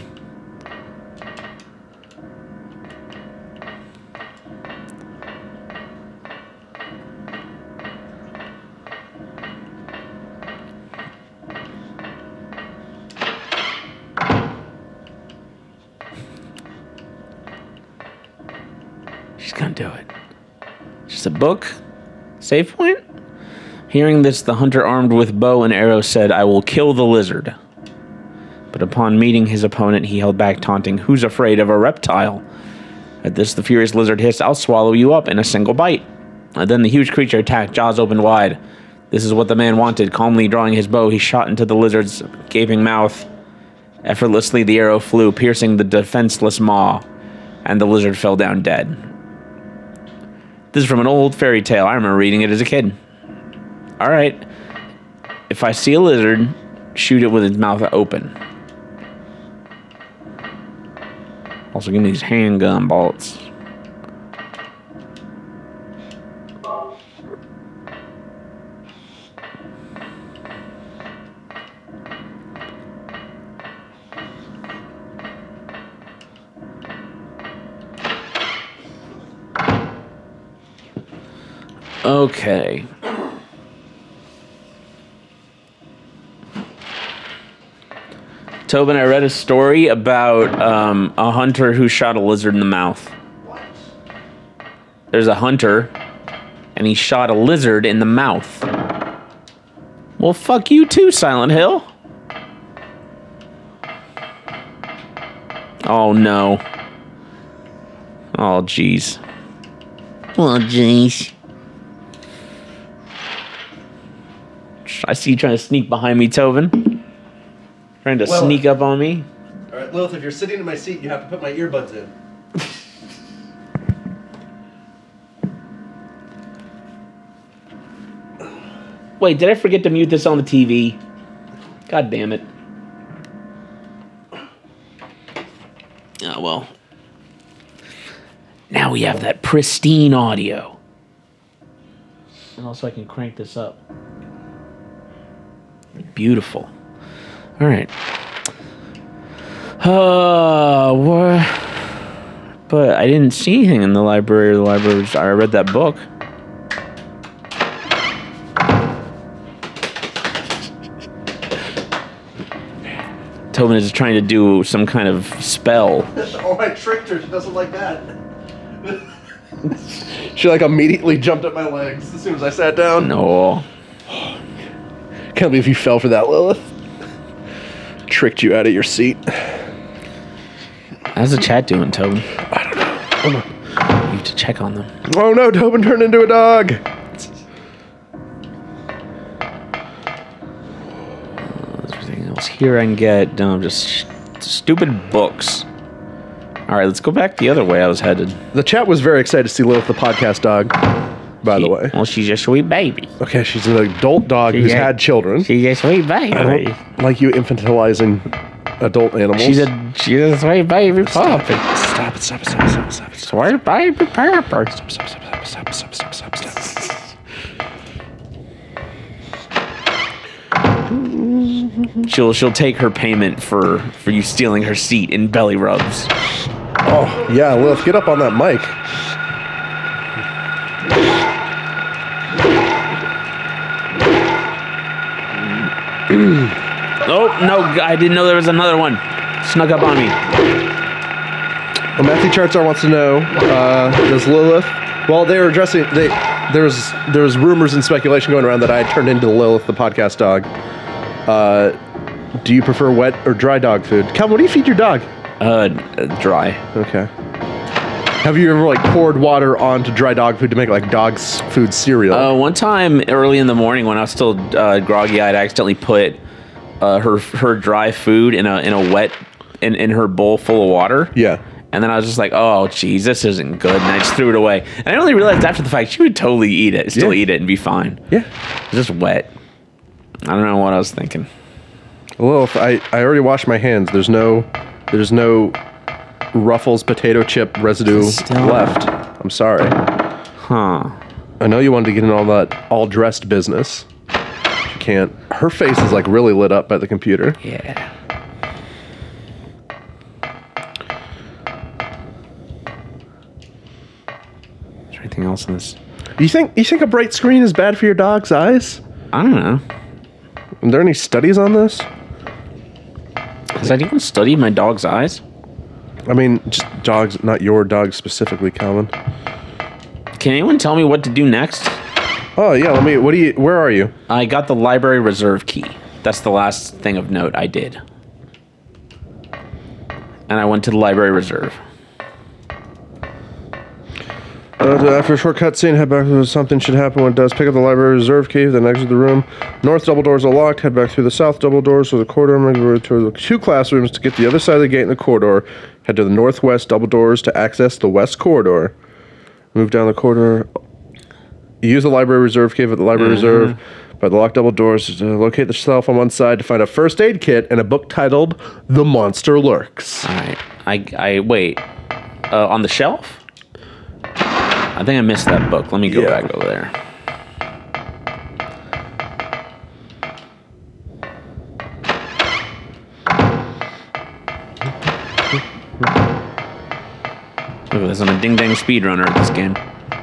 She's gonna do it. Just a book? Save point? Hearing this, the hunter armed with bow and arrow said, I will kill the lizard. But upon meeting his opponent, he held back, taunting, who's afraid of a reptile? At this, the furious lizard hissed, I'll swallow you up in a single bite. And then the huge creature attacked, jaws opened wide. This is what the man wanted. Calmly drawing his bow, he shot into the lizard's gaping mouth. Effortlessly, the arrow flew, piercing the defenseless maw, and the lizard fell down dead. This is from an old fairy tale. I remember reading it as a kid. All right. If I see a lizard, shoot it with its mouth open. Also, give me these handgun bullets. Okay. Tobin, I read a story about a hunter who shot a lizard in the mouth. There's a hunter, and he shot a lizard in the mouth. Well, fuck you too, Silent Hill. Oh, no. Oh, jeez. Oh, jeez. I see you trying to sneak behind me, Tobin. Trying to sneak up on me. All right, Lilith, if you're sitting in my seat, you have to put my earbuds in. Wait, did I forget to mute this on the TV? God damn it. Oh, well. Now we have that pristine audio. And also I can crank this up. Beautiful. All right. But I didn't see anything in the library. I read that book. Tobin is trying to do some kind of spell. Oh, I tricked her. She doesn't like that. She like immediately jumped at my legs as soon as I sat down. No. Can't believe you fell for that, Lilith. Tricked you out of your seat. How's the chat doing, Tobin? I don't know. Hold on. You have to check on them. Oh no, Tobin turned into a dog. Everything else here I can get. No, just stupid books. All right, let's go back the other way I was headed. The chat was very excited to see Lilith the podcast dog, by the way. Well, she's a sweet baby. Okay, she's an adult dog who's had children. She's a sweet baby. I don't like you infantilizing adult animals. She's a sweet baby puppy. Stop it. Sweet baby purple. Stop. She'll take her payment for you stealing her seat in belly rubs. Oh, yeah, Lilith, get up on that mic. Oh, no, I didn't know there was another one. Snuck up on me. Well, Matthew Chartsar wants to know, does Lilith... Well, they were addressing... There was rumors and speculation going around that I had turned into Lilith, the podcast dog. Do you prefer wet or dry dog food? Calvin, what do you feed your dog? Dry. Okay. Have you ever, like, poured water onto dry dog food to make, like, dog's food cereal? One time early in the morning when I was still groggy, I'd accidentally put her dry food in her bowl full of water. Yeah. And then I was just like, oh, geez, this isn't good. And I just threw it away. And I only realized after the fact she would totally eat it, still eat it and be fine. Yeah. It's just wet. I don't know what I was thinking. Well, if I already washed my hands. There's no Ruffles potato chip residue left. I'm sorry. Huh. I know you wanted to get in all that all-dressed business. You can't. Her face is, like, really lit up by the computer. Yeah. Is there anything else in this? You think a bright screen is bad for your dog's eyes? I don't know. Are there any studies on this? Has anyone studied my dog's eyes? I mean, just dogs, not your dog specifically, Calvin. Can anyone tell me what to do next? Oh yeah, where are you? I got the library reserve key. That's the last thing of note I did. And I went to the library reserve. After a short cutscene, head back to something should happen when it does. Pick up the library reserve key, then exit the room. North double doors are locked. Head back through the south double doors to the corridor. To the 2 classrooms to get the other side of the gate in the corridor. Head to the northwest double doors to access the west corridor. Move down the corridor Use the library reserve cave at the library reserve by the locked double doors to locate the shelf on one side to find a first aid kit and a book titled The Monster Lurks. All right. I wait. On the shelf? I think I missed that book. Let me go back over there. Look at this. I'm a ding-dang speedrunner at this game.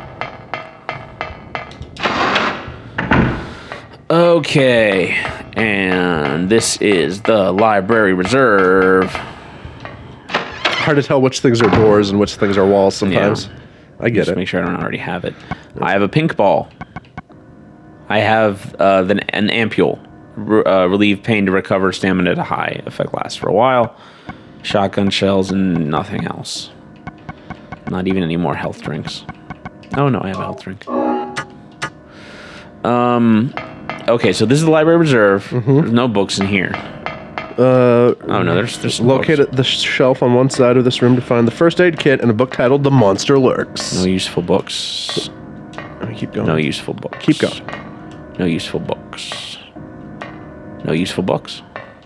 Okay. And this is the library reserve. Hard to tell which things are doors and which things are walls sometimes. Yeah. I get Just it. make sure I don't already have it. I have a pink ball. I have an ampule. Relieve pain to recover stamina to high. Effect lasts for a while. Shotgun shells and nothing else. Not even any more health drinks. Oh no, I have a health drink. Okay, so this is the library reserve. There's no books in here. Oh no, there's some Locate books. the shelf on one side of this room to find the first aid kit and a book titled The Monster Lurks. No useful books. Keep going. No useful books. Keep going. No useful books. No useful books.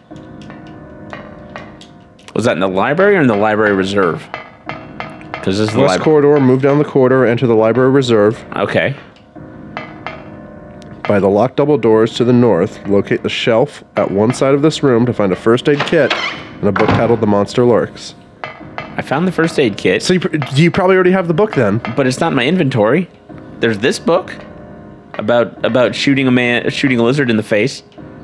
Was that in the library or in the library reserve? Because this is the West library. corridor, move down the corridor, enter the library reserve. Okay. By the locked double doors to the north, locate the shelf at one side of this room to find a first aid kit and a book titled The Monster Lurks. I found the first aid kit, So you probably already have the book then. but it's not in my inventory. There's this book about shooting a lizard in the face.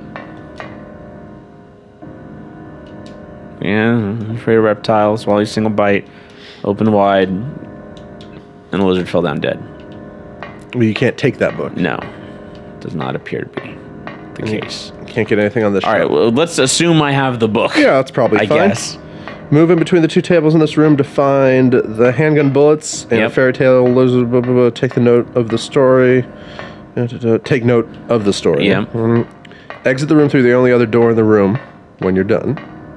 Yeah, afraid of reptiles. While he's single bite, open wide, and the lizard fell down dead. Well, you can't take that book. No, does not appear to be the case. Can't get anything on this All shelf. right, well, let's assume I have the book. Yeah, that's probably I fine. guess. Move in between the two tables in this room to find the handgun bullets and Yep. a fairy tale lizard. Blah, blah, blah. Take the note of the story. Take note of the story. Yep. Exit the room through the only other door in the room when you're done.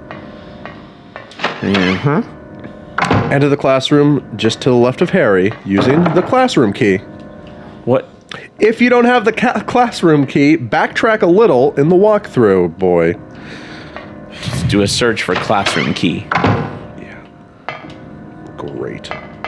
Yeah. Enter the classroom just to the left of Harry using the classroom key. What? If you don't have the classroom key, backtrack a little in the walkthrough, boy. Let's do a search for classroom key. Great.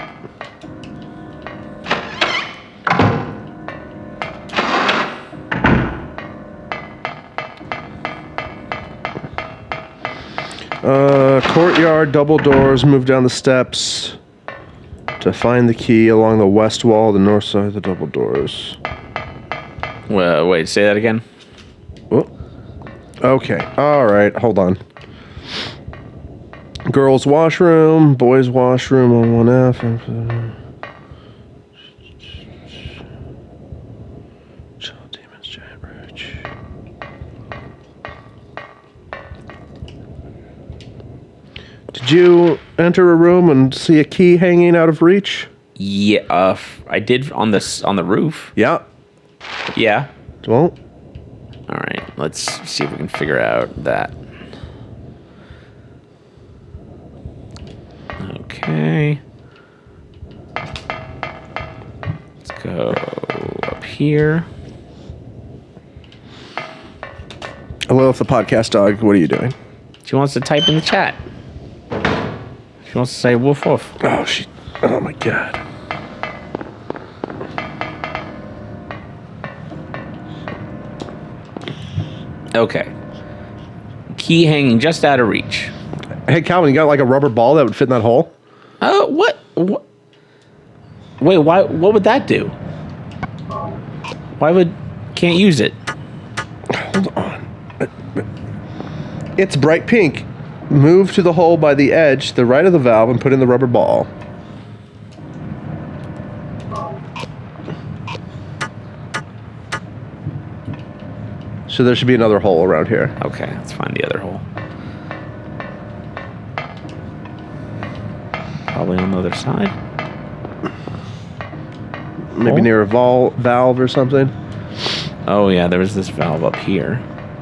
Courtyard, double doors, move down the steps to find the key along the west wall, the north side of the double doors. Well, wait, say that again. Oh. Okay, alright, hold on. Girls' washroom, boys' washroom on 1F. Child Demons, Giant Roach. Did you enter a room and see a key hanging out of reach? Yeah, I did on the roof. Yeah. Yeah. Well, All right, let's see if we can figure out that. Okay. Let's go up here. hello, it's the podcast dog. What are you doing? She wants to type in the chat. She wants to say woof woof. Oh my god. Okay. Key hanging just out of reach. Hey, Calvin, you got like a rubber ball that would fit in that hole? Oh, what? Wait, why? What would that do? Can't use it? Hold on. It's bright pink. Move to the hole by the edge, to the right of the valve, and put in the rubber ball. So there should be another hole around here. Okay, let's find the other hole. Probably on the other side. Maybe Hole? near a valve or something. Oh yeah, there was this valve up here.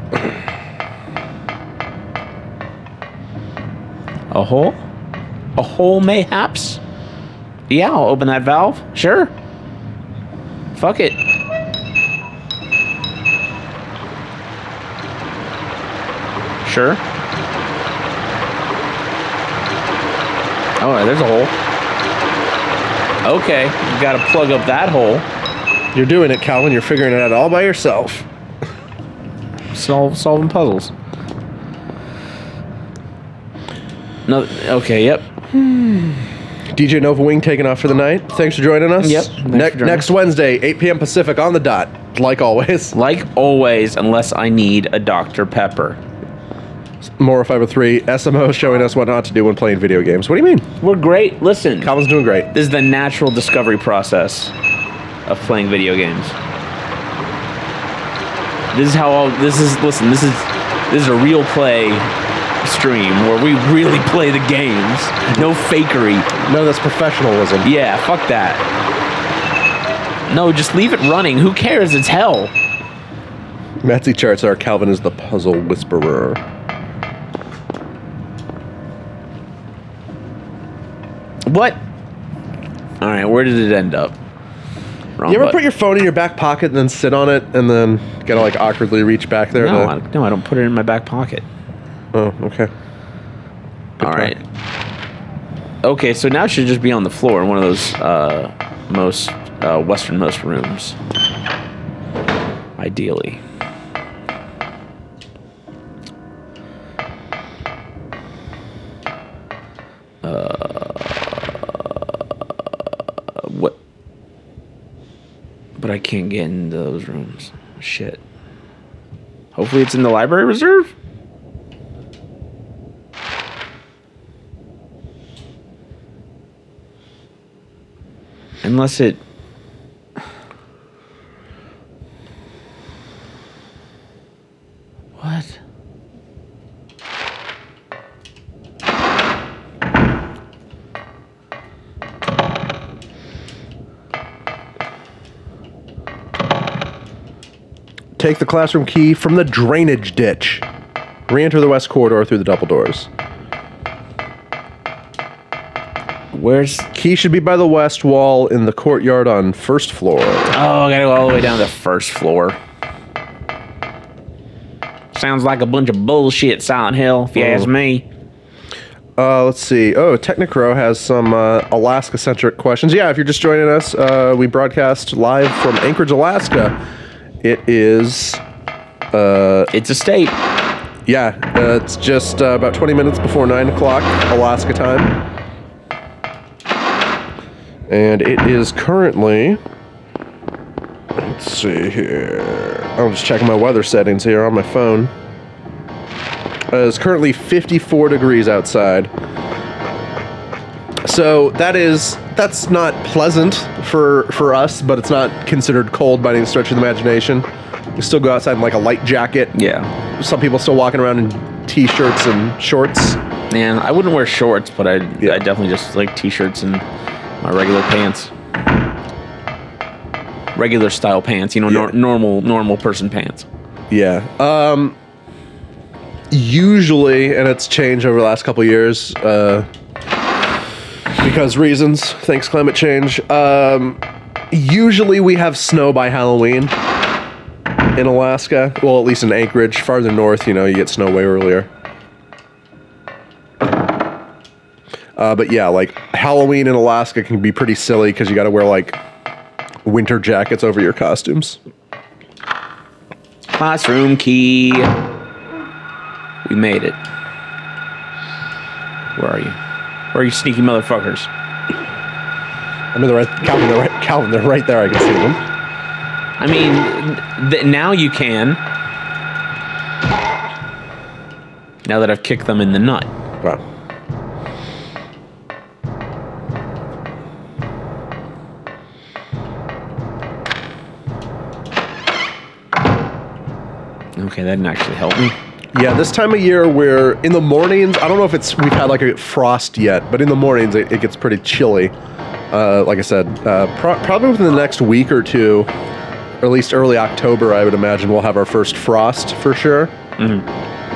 A hole? A hole, mayhaps? Yeah, I'll open that valve. Sure. Fuck it. Sure. Oh, there's a hole. Okay, you gotta plug up that hole. You're doing it, Calvin. You're figuring it out all by yourself. Solving puzzles. No, okay, yep. DJ Nova Wing taking off for the night. Thanks for joining us. Yep, thanks for joining Next Wednesday, 8 p.m. Pacific on the dot, like always. Like always, unless I need a Dr. Pepper. Mora 503, SMO showing us what not to do when playing video games. What do you mean? We're great. Listen, Calvin's doing great. this is the natural discovery process of playing video games. This is how this is a real play stream where we really play the games. No fakery. None of this professionalism. Yeah, fuck that. No, just leave it running. Who cares? It's hell. Matsy charts are Calvin is the puzzle whisperer. What? All right, where did it end up? Wrong You ever button. put your phone in your back pocket and then sit on it and then gotta like awkwardly reach back there? No, I don't put it in my back pocket. Oh, okay. All right. Okay, so now it should just be on the floor in one of those westernmost rooms. Ideally. What? But I can't get into those rooms. Shit. Hopefully it's in the library reserve? Unless it... What? Take the classroom key from the drainage ditch. Re-enter the west corridor through the double doors. Where's... Key should be by the west wall in the courtyard on first floor. Oh, I gotta go all the way down to the first floor. Sounds like a bunch of bullshit, Silent Hill, if you ask me. Let's see. Oh, Technicro has some Alaska-centric questions. Yeah, if you're just joining us, we broadcast live from Anchorage, Alaska. It is... It's a state. Yeah, it's just about 20 minutes before 9 o'clock Alaska time. And it is currently... Let's see here. I'm just checking my weather settings here on my phone. It's currently 54 degrees outside. So that's not pleasant for us, but it's not considered cold by any stretch of the imagination. You still go outside in like a light jacket. Yeah. Some people still walking around in t-shirts and shorts. Man, I wouldn't wear shorts, but I definitely just like t-shirts and my regular pants. Regular style pants, normal person pants. Yeah. Usually, and it's changed over the last couple of years, because reasons, thanks climate change. Usually we have snow by Halloween in Alaska. Well, at least in Anchorage. Farther north, you get snow way earlier. But yeah, like Halloween in Alaska can be pretty silly because you got to wear like winter jackets over your costumes. Classroom key. We made it. Where are you? Where are you sneaky motherfuckers? I mean, Calvin, they're right there. I can see them. I mean, now you can. Now that I've kicked them in the nut. Wow. Okay, that didn't actually help me. Yeah, this time of year we're in the mornings. I don't know if we've had like a frost yet, but in the mornings it gets pretty chilly. Like I said, probably within the next week or two, or at least early October, I would imagine we'll have our first frost for sure. Mm-hmm.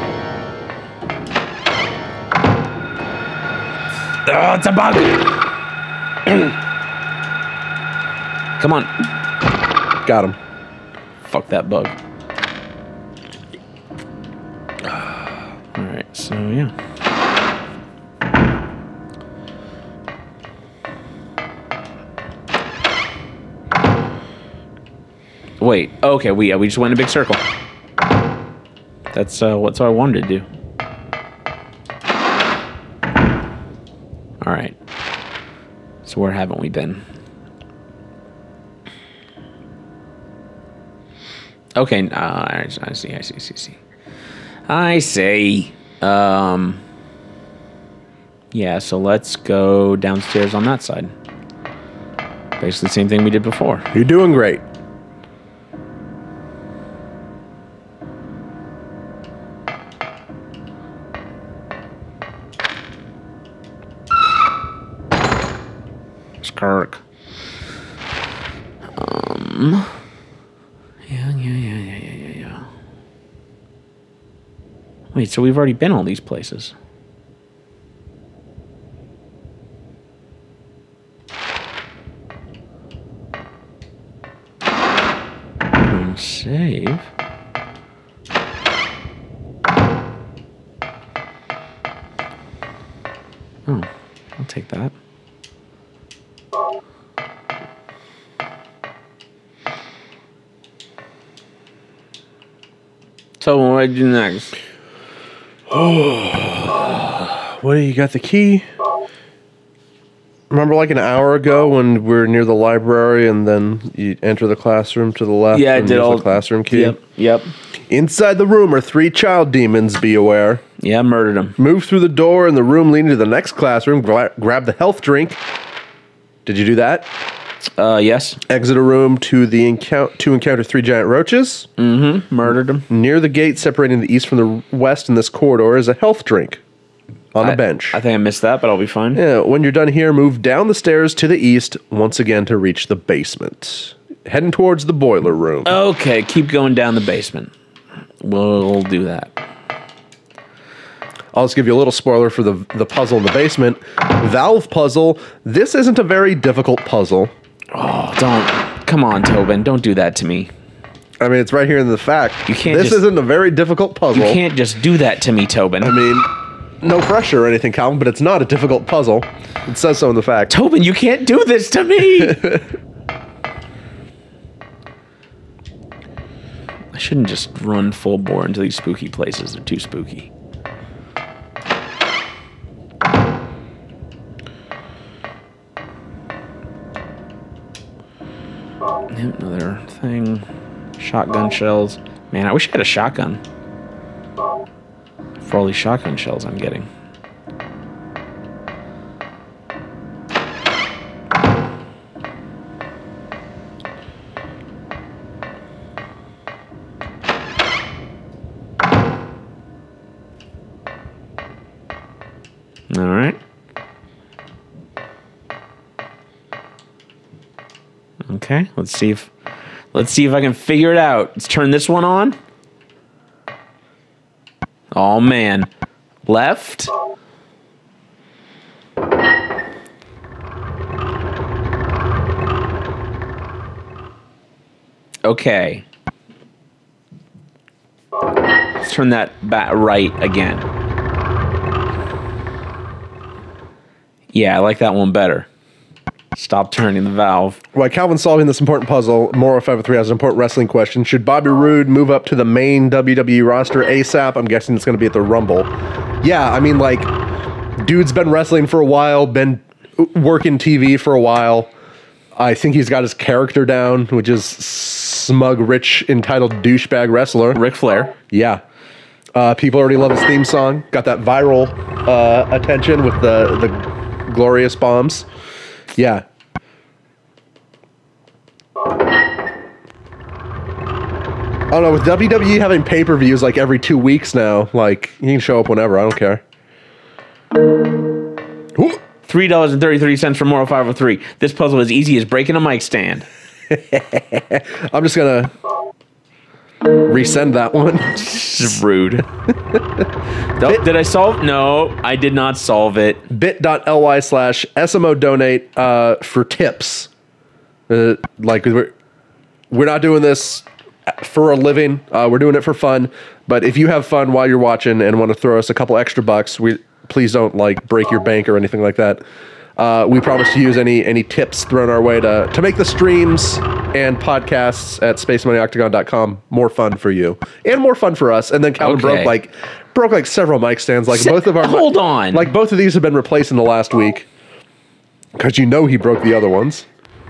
Oh, it's a bug! Come on. Got him. Fuck that bug. So, yeah. Wait. Okay, we just went in a big circle. That's what I wanted to do. All right. So where haven't we been? Okay. I see. I see. Yeah. So let's go downstairs on that side. Basically, the same thing we did before. You're doing great. Kirk. Yeah. Wait, so we've already been all these places. Save. Oh, I'll take that. So what do I do next? What do you got the key? Remember like an hour ago when we were near the library and then you enter the classroom to the left? Yeah, I and did use all the classroom key. Yep. Inside the room are 3 child demons, be aware. Yeah, murdered him. Move through the door in the room leading to the next classroom, grab the health drink. Did you do that? Yes. Exit a room to encounter 3 giant roaches. Mm-hmm. Murdered him. Near the gate separating the east from the west in this corridor is a health drink on a bench. I think I missed that, but I'll be fine. Yeah, when you're done here, move down the stairs to the east once again to reach the basement. Heading towards the boiler room. Okay, keep going down the basement. We'll do that. I'll just give you a little spoiler for the puzzle in the basement. Valve puzzle. This isn't a very difficult puzzle. Oh, don't. Come on, Tobin. Don't do that to me. I mean, it's right here in the fact. This isn't a very difficult puzzle. You can't just do that to me, Tobin. I mean, no pressure or anything, Calvin, but it's not a difficult puzzle. It says so in the fact. Tobin, you can't do this to me. I shouldn't just run full bore into these spooky places. They're too spooky. Another thing. Shotgun shells. Man, I wish I had a shotgun. For all these shotgun shells I'm getting. All right. Okay, let's see if I can figure it out. Let's turn this one on. Oh man. Left. Okay. Let's turn that back right again. Yeah, I like that one better. Stop turning the valve. While Calvin's solving this important puzzle, Moro 503 has an important wrestling question. Should Bobby Roode move up to the main WWE roster ASAP? I'm guessing it's going to be at the Rumble. Yeah, I mean, like, dude's been wrestling for a while, been working TV for a while. I think he's got his character down, which is smug, rich, entitled douchebag wrestler. Ric Flair. Yeah. People already love his theme song. Got that viral attention with the glorious bombs. Yeah. I don't know, with WWE having pay-per-views like every 2 weeks now, like, you can show up whenever, I don't care. $3.33 for Moro 503. This puzzle is easy as breaking a mic stand. I'm just gonna resend that one. This is rude. Did I solve? No, I did not solve it. bit.ly/SMO donate for tips. Like, we're not doing this for a living. We're doing it for fun. But if you have fun while you're watching and want to throw us a couple extra bucks, please don't like break your bank or anything like that. We promise to use any tips thrown our way to make the streams and podcasts at spacemoneyoctagon.com more fun for you and more fun for us. And then Calvin broke like several mic stands. Like both of our Hold on. Like both of these have been replaced in the last week because he broke the other ones.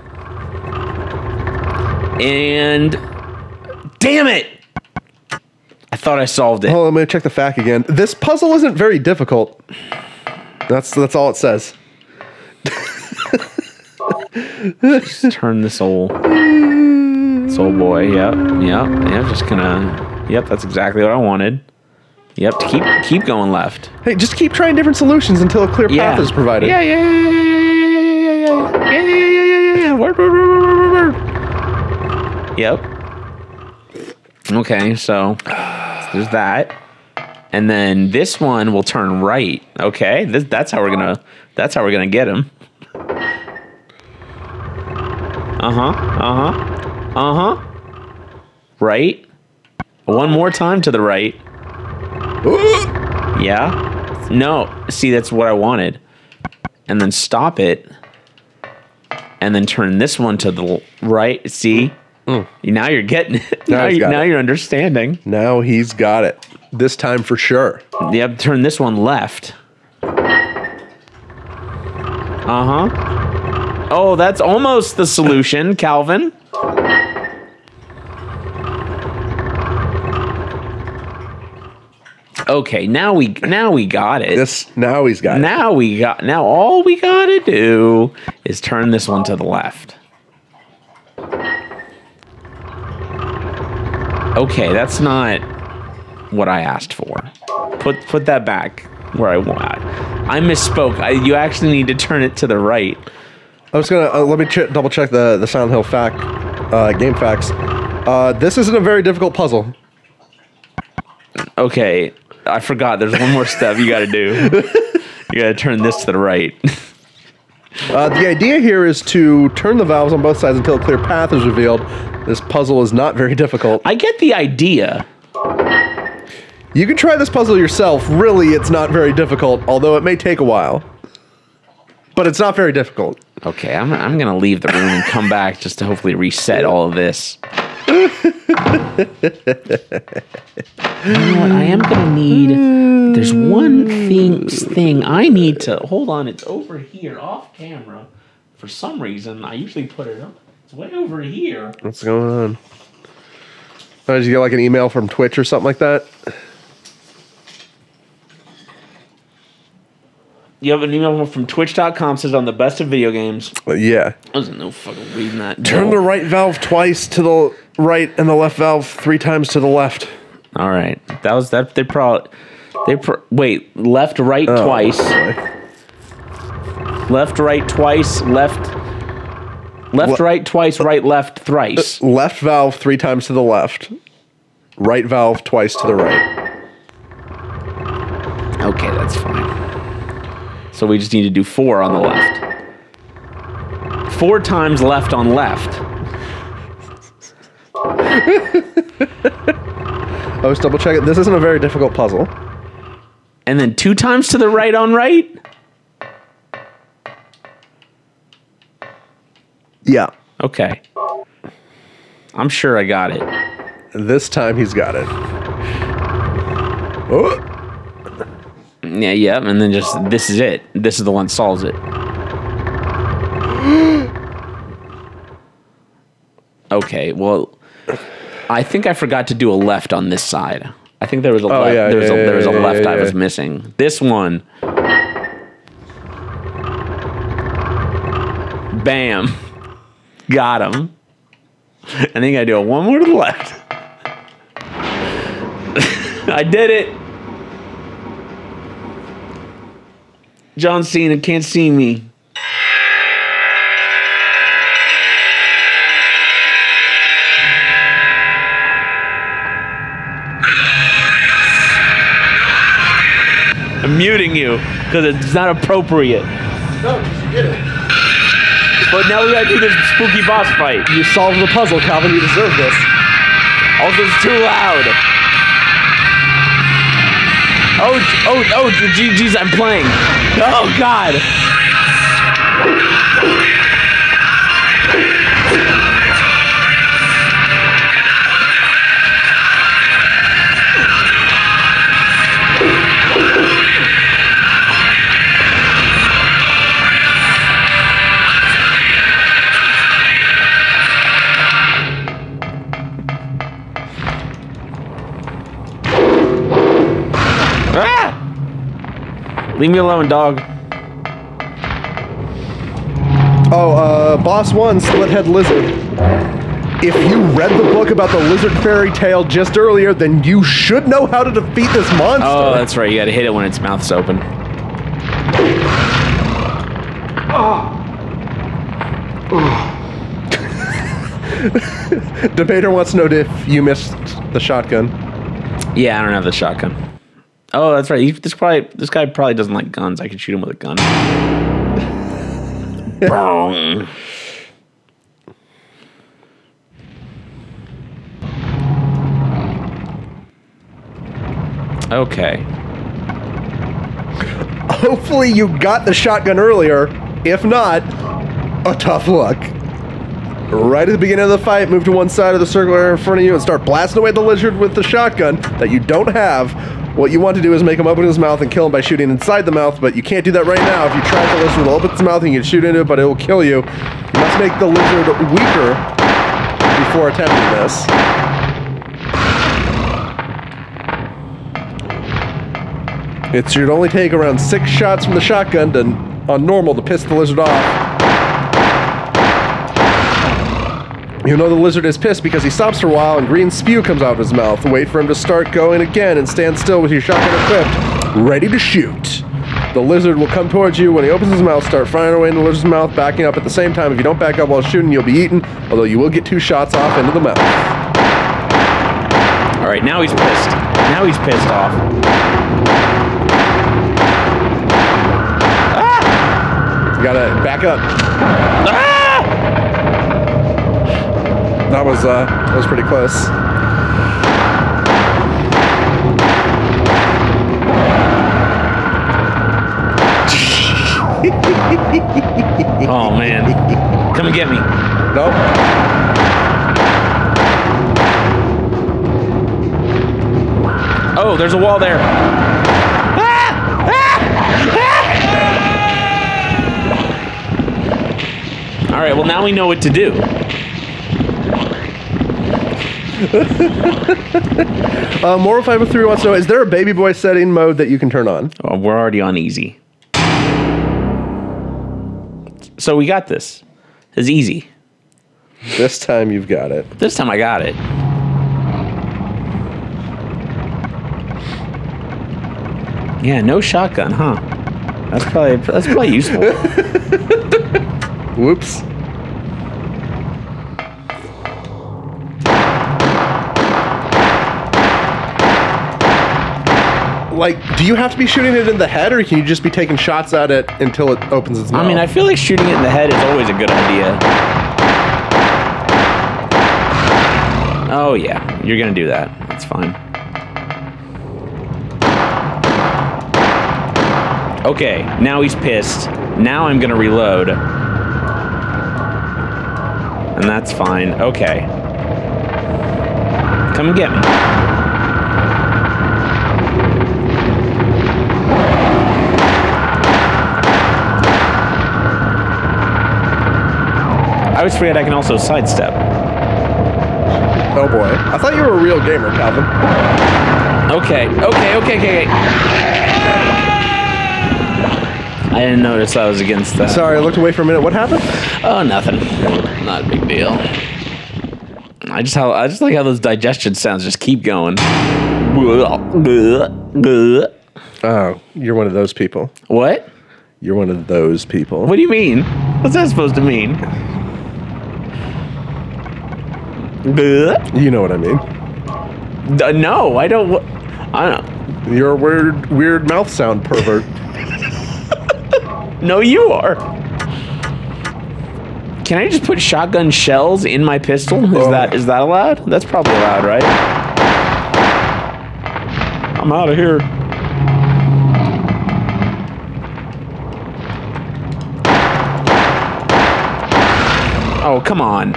And damn it! I thought I solved it. Hold on, I'm gonna check the FAQ again. This puzzle isn't very difficult. That's all it says. Just turn this old boy. Yep. Just gonna. Yep, that's exactly what I wanted. Yep. Keep going left. Hey, just keep trying different solutions until a clear path is provided. Yeah. Word. Yep. Okay, so there's that, and then this one will turn right. Okay, that's how we're gonna get him. Right. One more time to the right. Yeah. No. See, that's what I wanted. And then stop it. And then turn this one to the right. See? Now you're getting it. Now you're understanding. Now he's got it. This time for sure. Yep. Turn this one left. Oh, that's almost the solution, Calvin. Okay, now we got it. Now he's got it. Now all we gotta do is turn this one to the left. Okay, that's not what I asked for. Put that back where I want. I misspoke. You actually need to turn it to the right. I was gonna let me double check the Silent Hill game facts. This isn't a very difficult puzzle. Okay, I forgot. There's one more step you got to do. You got to turn this to the right. The idea here is to turn the valves on both sides until a clear path is revealed. This puzzle is not very difficult. I get the idea. You can try this puzzle yourself. Really, it's not very difficult, although it may take a while. But it's not very difficult. Okay, I'm going to leave the room and come back just to hopefully reset all of this. You know what? I am going to need... There's one thing I need to... Hold on, it's over here, off camera. For some reason, I usually put it up. It's way over here. What's going on? Oh, did you get like an email from Twitch or something like that? You have an email from twitch.com says on the best of video games. Yeah. I was no fucking reading that. Turn the right valve twice to the right and the left valve 3 times to the left. All right. That was that. Wait, left, right, twice. Boy. Left, right, twice. Left, right, twice. Right, left, thrice. Left valve 3 times to the left. Right valve twice to the right. Okay, that's fine. So we just need to do 4 on the left. 4 times left on left. I was double checking. This isn't a very difficult puzzle. And then 2 times to the right on right? Yeah. Okay. I'm sure I got it. This time he's got it. Oh. Yeah, and then just, this is it. This is the one that solves it. Okay, well, I think I forgot to do a left on this side. I think there was a left. There was a left I was missing. This one. Bam. Got him. I think I do one more to the left. I did it. John Cena can't see me. I'm muting you because it's not appropriate. No, you did it. But now we gotta do this spooky boss fight. You solved the puzzle, Calvin. You deserve this. Also, it's too loud. Oh, geez, I'm playing. Oh, God. Leave me alone, dog. Oh, Boss 1, Slit-Head Lizard. If you read the book about the lizard fairy tale just earlier, then you should know how to defeat this monster. Oh, that's right. You gotta hit it when its mouth's open. Debater wants to know if you missed the shotgun. Yeah, I don't have the shotgun. Oh, that's right. This guy probably doesn't like guns. I could shoot him with a gun. Boom. Okay. Hopefully you got the shotgun earlier. If not, a tough luck. Right at the beginning of the fight, move to one side of the circle area in front of you and start blasting away the lizard with the shotgun that you don't have. What you want to do is make him open his mouth and kill him by shooting inside the mouth, but you can't do that right now. If you try the lizard will open its mouth and you can shoot into it, but it will kill you. You must make the lizard weaker before attempting this. It should only take around 6 shots from the shotgun on normal to piss the lizard off. You know the lizard is pissed because he stops for a while and green spew comes out of his mouth. Wait for him to start going again and stand still with your shotgun equipped, ready to shoot. The lizard will come towards you. When he opens his mouth, start firing away in the lizard's mouth, backing up at the same time. If you don't back up while shooting, you'll be eaten, although you will get 2 shots off into the mouth. All right, now he's pissed. Now he's pissed off. You gotta back up. Ah! That was pretty close. Oh, man. Come and get me. Nope. Oh, there's a wall there. All right, well, now we know what to do. Moral 503 wants to know, is there a baby boy setting mode that you can turn on? Oh, we're already on easy. So we got this. It's easy. This time you've got it. This time I got it. Yeah, no shotgun, huh? That's probably useful. Whoops. Like, do you have to be shooting it in the head, or can you just be taking shots at it until it opens its mouth? I mean, I feel like shooting it in the head is always a good idea. Oh, yeah. You're going to do that. That's fine. Okay. Now he's pissed. Now I'm going to reload. And that's fine. Okay. Come and get me. I always forget I can also sidestep. Oh boy. I thought you were a real gamer, Calvin. Okay. I didn't notice I was against that. Sorry, I looked away for a minute. What happened? Oh, nothing. Not a big deal. I just like how those digestion sounds just keep going. Oh, you're one of those people. What? You're one of those people. What do you mean? What's that supposed to mean? You know what I mean. No, I don't. You're a weird mouth sound pervert. No, you are. Can I just put shotgun shells in my pistol? Is that allowed? That's probably allowed, right? I'm out of here. Oh, come on.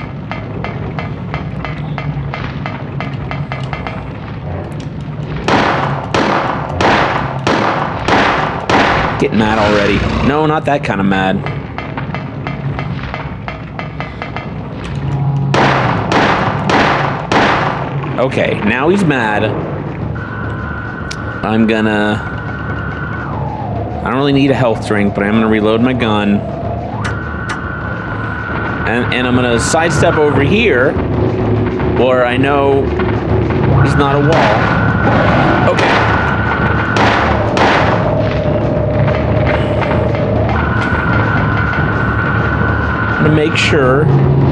Get mad already. No, not that kind of mad. Okay, now he's mad. I don't really need a health drink, but I'm gonna reload my gun. And I'm gonna sidestep over here where I know there's not a wall. Okay. I'm gonna make sure.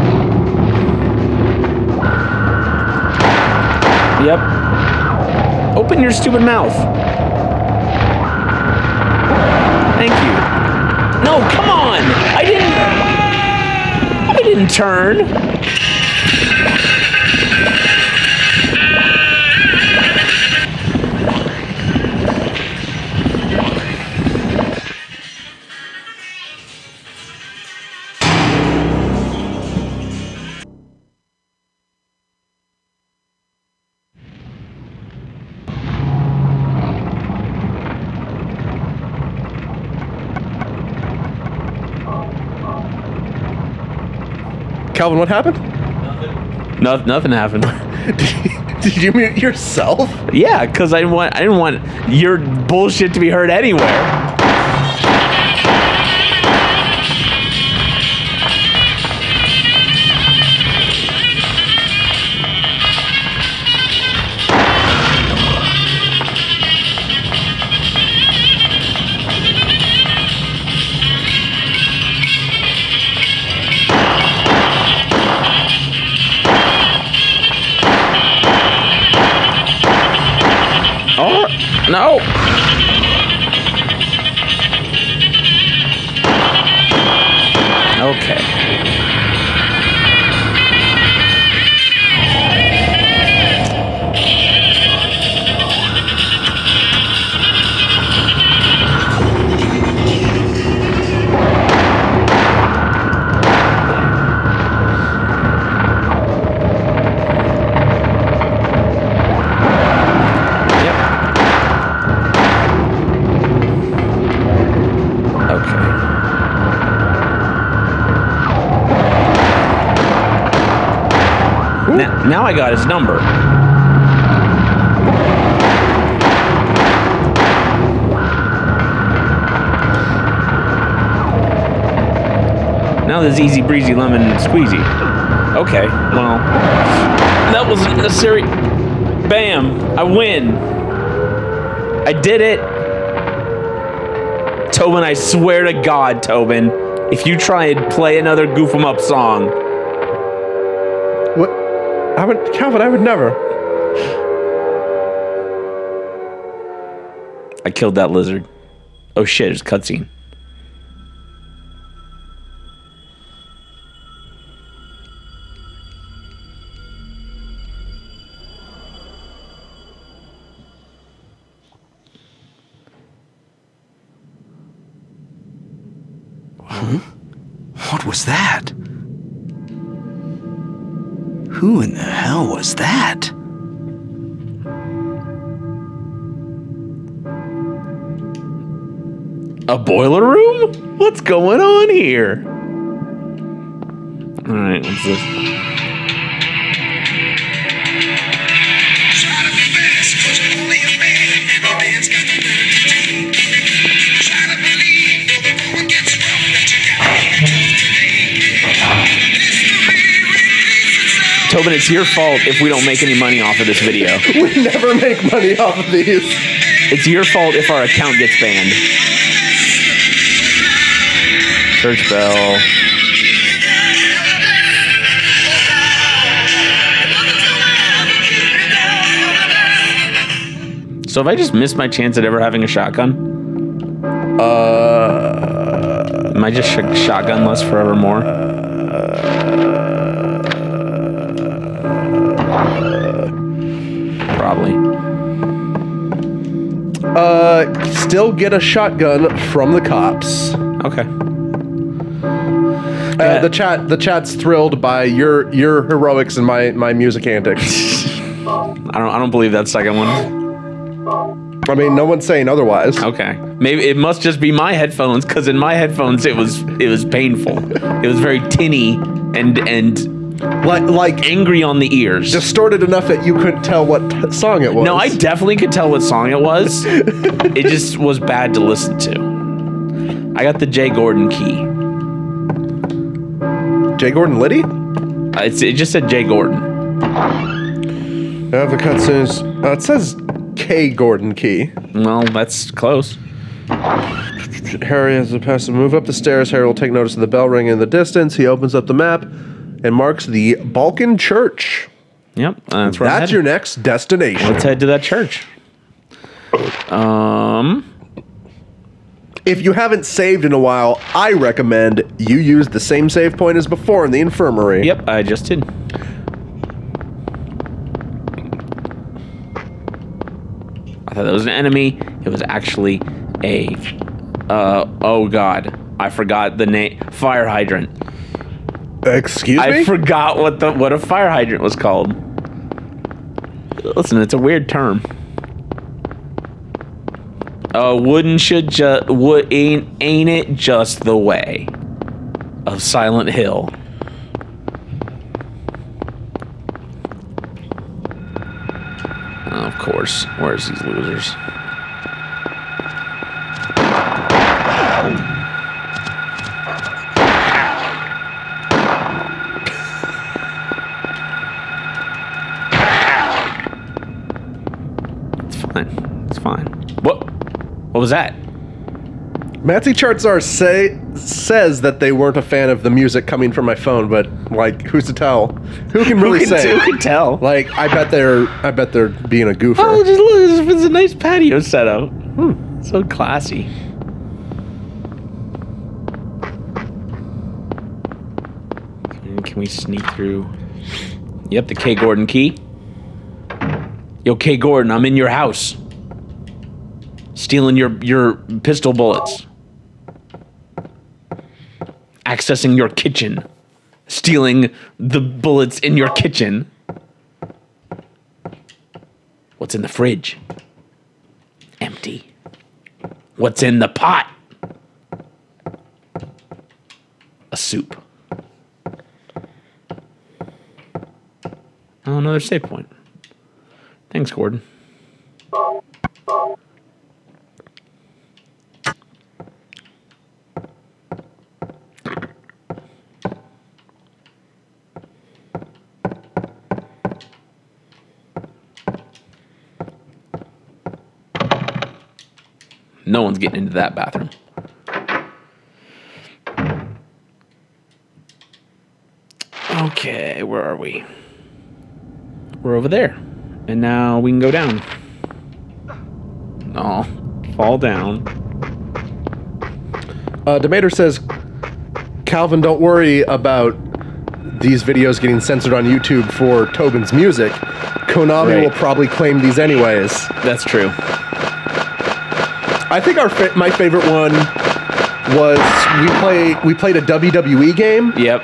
Yep. Open your stupid mouth. Thank you. No, come on! I didn't turn. Calvin, what happened? Nothing happened. Did you mute yourself? Yeah, because I didn't want your bullshit to be heard anywhere. Oh, no. Okay. Now I got his number. Now there's easy breezy lemon squeezy. Okay, well, that wasn't necessary. Bam, I win. I did it. Tobin, I swear to God, Tobin, if you try and play another Goof 'em Up song. What? Calvin, I would never. I killed that lizard. Oh shit, it's a cutscene. Huh? What was that? Who in the hell was that? A boiler room? What's going on here? Alright, what's this? Tobin, it's your fault if we don't make any money off of this video. We never make money off of these. It's your fault if our account gets banned. Church bell. So have I just missed my chance at ever having a shotgun? Am I just shotgunless forevermore? still get a shotgun from the cops. Okay. Yeah. The chat's thrilled by your heroics and my music antics. I don't believe that second one. I mean, no one's saying otherwise. Okay. Maybe it must just be my headphones, because in my headphones it was painful. It was very tinny and Like angry on the ears. distorted enough that you couldn't tell what song it was. No, I definitely could tell what song it was. It just was bad to listen to. I got the Jay Gordon key. Jay Gordon Liddy? It just said Jay Gordon. I have the cutscenes. It says K Gordon key. Well, that's close. Harry has the pass to move up the stairs. Harry will take notice of the bell ring in the distance. He opens up the map and marks the Balkan Church. Yep, that's where I'm That's headed. your next destination. Let's head to that church. If you haven't saved in a while, I recommend you use the same save point as before in the infirmary. Yep, I just did. I thought that was an enemy. It was actually a oh god, I forgot the name. Fire hydrant. Excuse me? I forgot what a fire hydrant was called. Listen, it's a weird term. Ain't it just the way of Silent Hill? Of course. Where's these losers? It's fine. What was that? Matsy Chartsar says that they weren't a fan of the music coming from my phone, but like, who's to tell? Who can really say? Who can tell? Like, I bet they're being a goofer. Oh, just look! It's a nice patio setup. So classy. Can we sneak through? Yep, the K Gordon key. Yo, K Gordon, I'm in your house. Stealing your pistol bullets. Accessing your kitchen. Stealing the bullets in your kitchen. What's in the fridge? Empty. What's in the pot? A soup. Oh, another save point. Thanks, Gordon. No one's getting into that bathroom. Okay, where are we? We're over there. And now we can go down. Oh, fall down. Debater says, Calvin, don't worry about these videos getting censored on YouTube for Tobin's music. Konami Right. will probably claim these anyways. That's true. I think my favorite one was we played a WWE game Yep.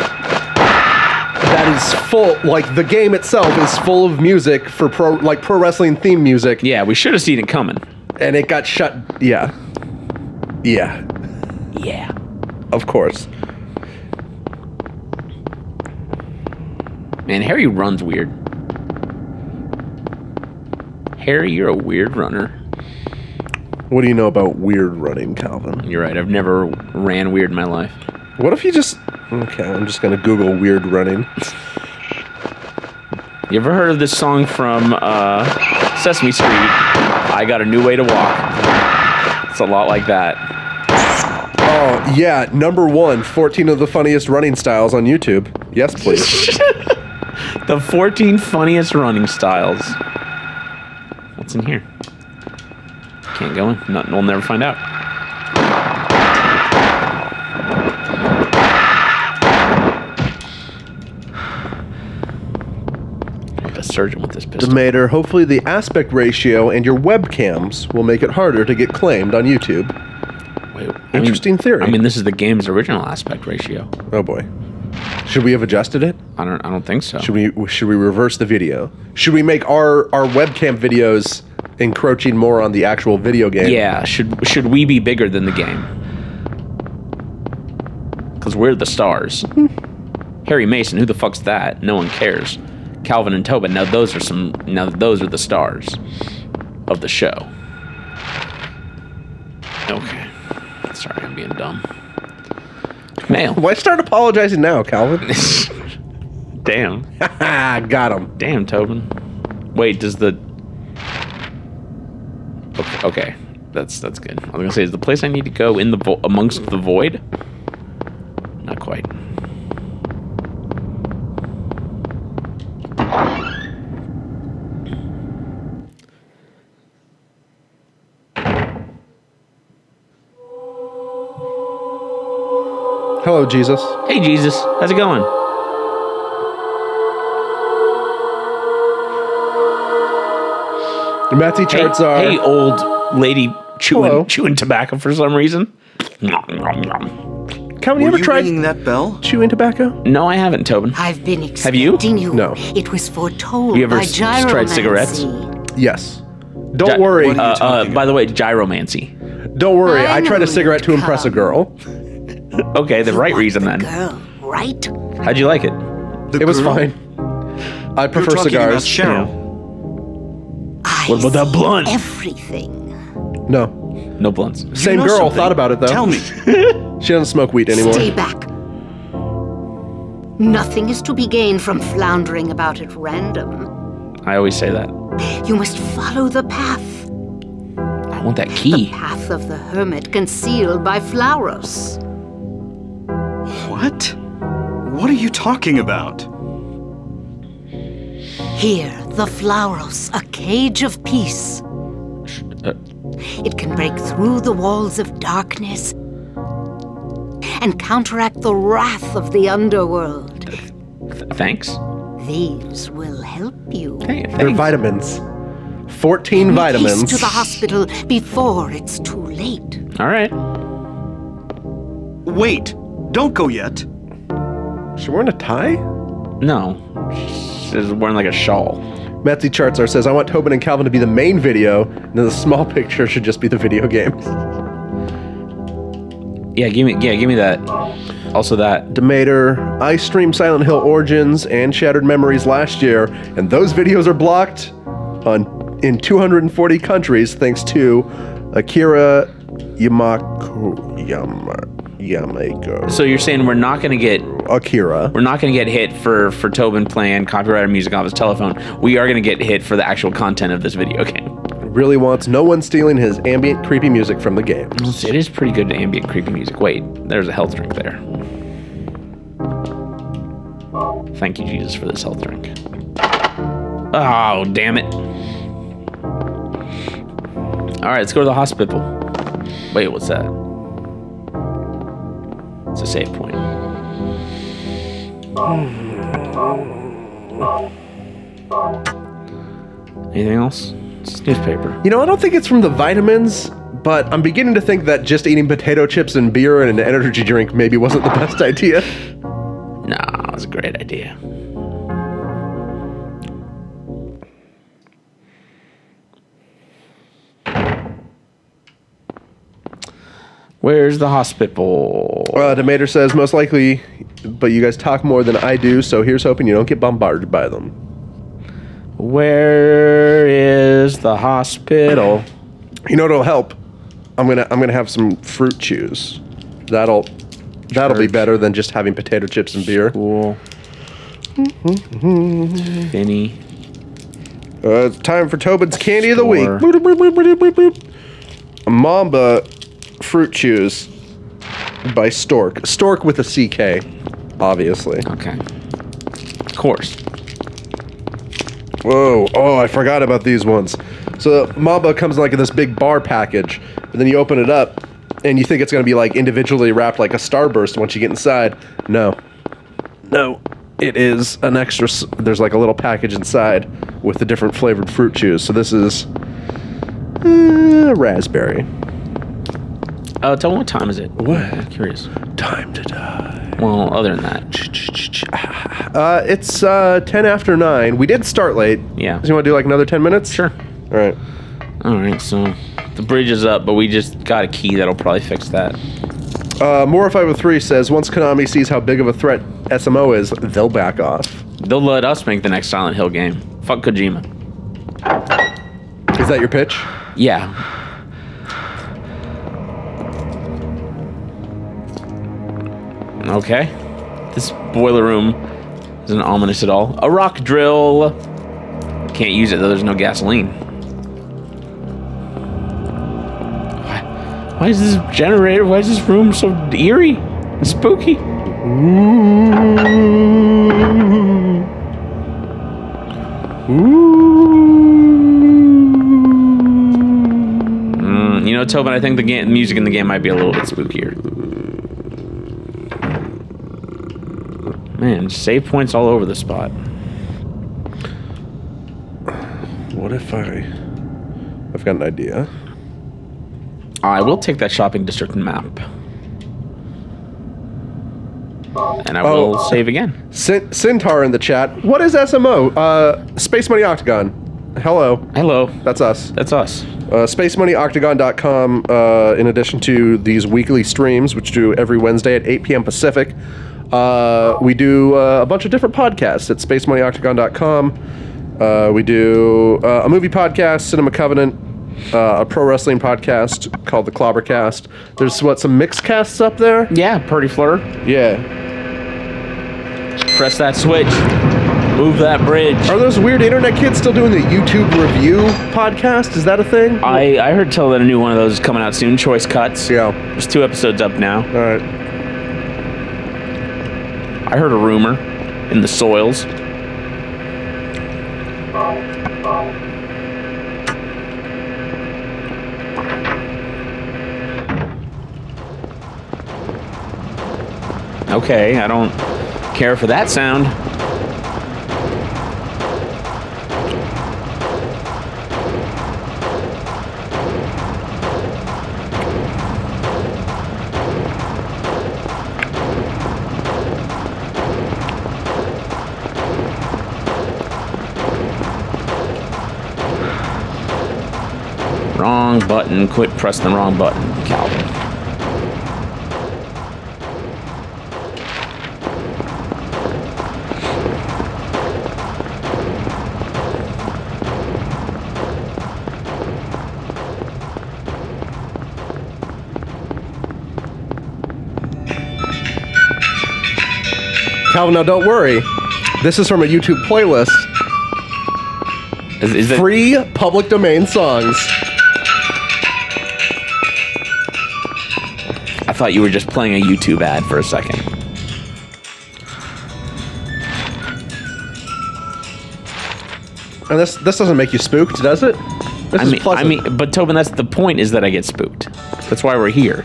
that is full, like the game itself is full of music for pro wrestling theme music, Yeah, we should have seen it coming. and it got shut. Yeah, Yeah. of course. Man, Harry runs weird. Harry, you're a weird runner. What do you know about weird running, Calvin? You're right. I've never ran weird in my life. What if you just... Okay, I'm just gonna Google weird running. You ever heard of this song from Sesame Street? I Got a New Way to Walk. It's a lot like that. Oh, yeah, number 1, 14 of the funniest running styles on YouTube. Yes, please. The 14 funniest running styles. What's in here? Can't go in. Nothing. We'll never find out. a surgeon with this pistol. Demeter, hopefully the aspect ratio and your webcams will make it harder to get claimed on YouTube. Wait, Interesting theory. I mean, this is the game's original aspect ratio. Oh boy. Should we have adjusted it? I don't think so. Should we reverse the video? Should we make our webcam videos encroaching more on the actual video game? Yeah, should we be bigger than the game? Because we're the stars. Harry Mason, who the fuck's that? No one cares. Calvin and Tobin, now those are the stars of the show. Okay. Sorry, I'm being dumb. Mail. Why start apologizing now, Calvin? Damn. Got him. Damn, Tobin. Wait, does the... Okay. That's good. I was gonna say, is the place I need to go in the amongst the void? Not quite. Hello, Jesus. Hey, Jesus. How's it going? The Matthew charts are... Hey, old lady Hello. chewing tobacco for some reason. Calvin, you Were ever you tried ringing that bell? chewing tobacco? No, I haven't, Tobin. I've been you? expecting you. No. It was foretold You ever by tried cigarettes? gyromancy. Yes. Don't worry. What are you talking By the way, gyromancy. Don't worry. I I tried know a cigarette to you'd impress a come. girl. Okay, the You right want reason the then. Girl, right? How'd you like it? It was girl? fine. I You're prefer talking about cigars. Cheryl. I What about that see blunt? Everything. No. No blunts. Same know girl. something? Thought about it, though. Tell me. She doesn't smoke weed anymore. Stay back. Nothing is to be gained from floundering about at random. I always say that. You must follow the path. I want that key. Path of the hermit concealed by Flauros. What? What are you talking about? Here, the Flauros, a cage of peace. It can break through the walls of darkness and counteract the wrath of the underworld. Thanks. These will help you. Hey, They're thanks. vitamins. 14 Make vitamins. haste to the hospital before it's too late. All right. Wait, don't go yet. She wearing a tie? No. She's wearing like a shawl. Metzi Chartsar says, I want Tobin and Calvin to be the main video, and then the small picture should just be the video games. Yeah, give me that. Also that. Demeter, I streamed Silent Hill Origins and Shattered Memories last year, and those videos are blocked in 240 countries thanks to Akira Yamaiko. So you're saying we're not gonna get hit for Tobin playing copyrighted music off his telephone. We are gonna get hit for the actual content of this video game. Really wants no one stealing his ambient creepy music from the game. It is pretty good ambient creepy music. Wait, there's a health drink there. Thank you, Jesus, for this health drink. Oh, damn it. All right, let's go to the hospital. Wait, what's that? It's a save point. Anything else? It's newspaper. You know, I don't think it's from the vitamins, but I'm beginning to think that just eating potato chips and beer and an energy drink maybe wasn't the best idea. Nah, it was a great idea. Where's the hospital? Demeter says, most likely, but you guys talk more than I do, so here's hoping you don't get bombarded by them. Where is the hospital? You know what'll help? I'm gonna have some fruit chews. That'll be better than just having potato chips and beer. Cool. Finny. It's time for Tobin's Candy of the Week. Store. Boop, boop, boop, boop, boop, boop. Mamba Fruit Chews by Stork. Stork with a CK, obviously. Okay. Of course. Whoa. Oh, I forgot about these ones. So Mamba comes like in this big bar package, and then you open it up, and you think it's going to be like individually wrapped like a Starburst once you get inside. No. it is an extra. There's like a little package inside with the different flavored fruit chews. So this is raspberry. Tell me what time is it? What? I'm curious. Time to die. Well, other than that. It's 10 after 9. We did start late. Yeah. So you want to do like another 10 minutes? Sure. All right. All right, so the bridge is up, but we just got a key that'll probably fix that. Mora503 says, once Konami sees how big of a threat SMO is, they'll back off. They'll let us make the next Silent Hill game. Fuck Kojima. Is that your pitch? Yeah. Okay. This boiler room isn't ominous at all. A rock drill. Can't use it though, there's no gasoline. Why is this generator, why is this room so eerie and spooky? You know, Tobin, I think the music in the game might be a little bit spookier. Man, save points all over the spot. What if I've got an idea. I will take that shopping district map. And I will save again. Cintar in the chat. What is SMO? Space Money Octagon. Hello. Hello. That's us. That's us. SpaceMoneyOctagon.com, in addition to these weekly streams, which do every Wednesday at 8 p.m. Pacific, we do a bunch of different podcasts at SpaceMoneyOctagon.com. We do a movie podcast, Cinema Covenant, a pro wrestling podcast called The Clobbercast. There's, some mixed casts up there? Yeah, Purdy Fleur. Yeah. Press that switch. Move that bridge. Are those weird internet kids still doing the YouTube review podcast? Is that a thing? I heard tell that a new one of those is coming out soon, Choice Cuts. Yeah. There's 2 episodes up now. All right. I heard a rumor in the soils. Okay, I don't care for that sound. Wrong button. Quit pressing the wrong button, Calvin. Calvin, now don't worry. This is from a YouTube playlist. Is it Free public domain songs. I thought you were just playing a YouTube ad for a second. And this doesn't make you spooked, does it? This is pleasant. But Tobin, that's the point, is that I get spooked. That's why we're here.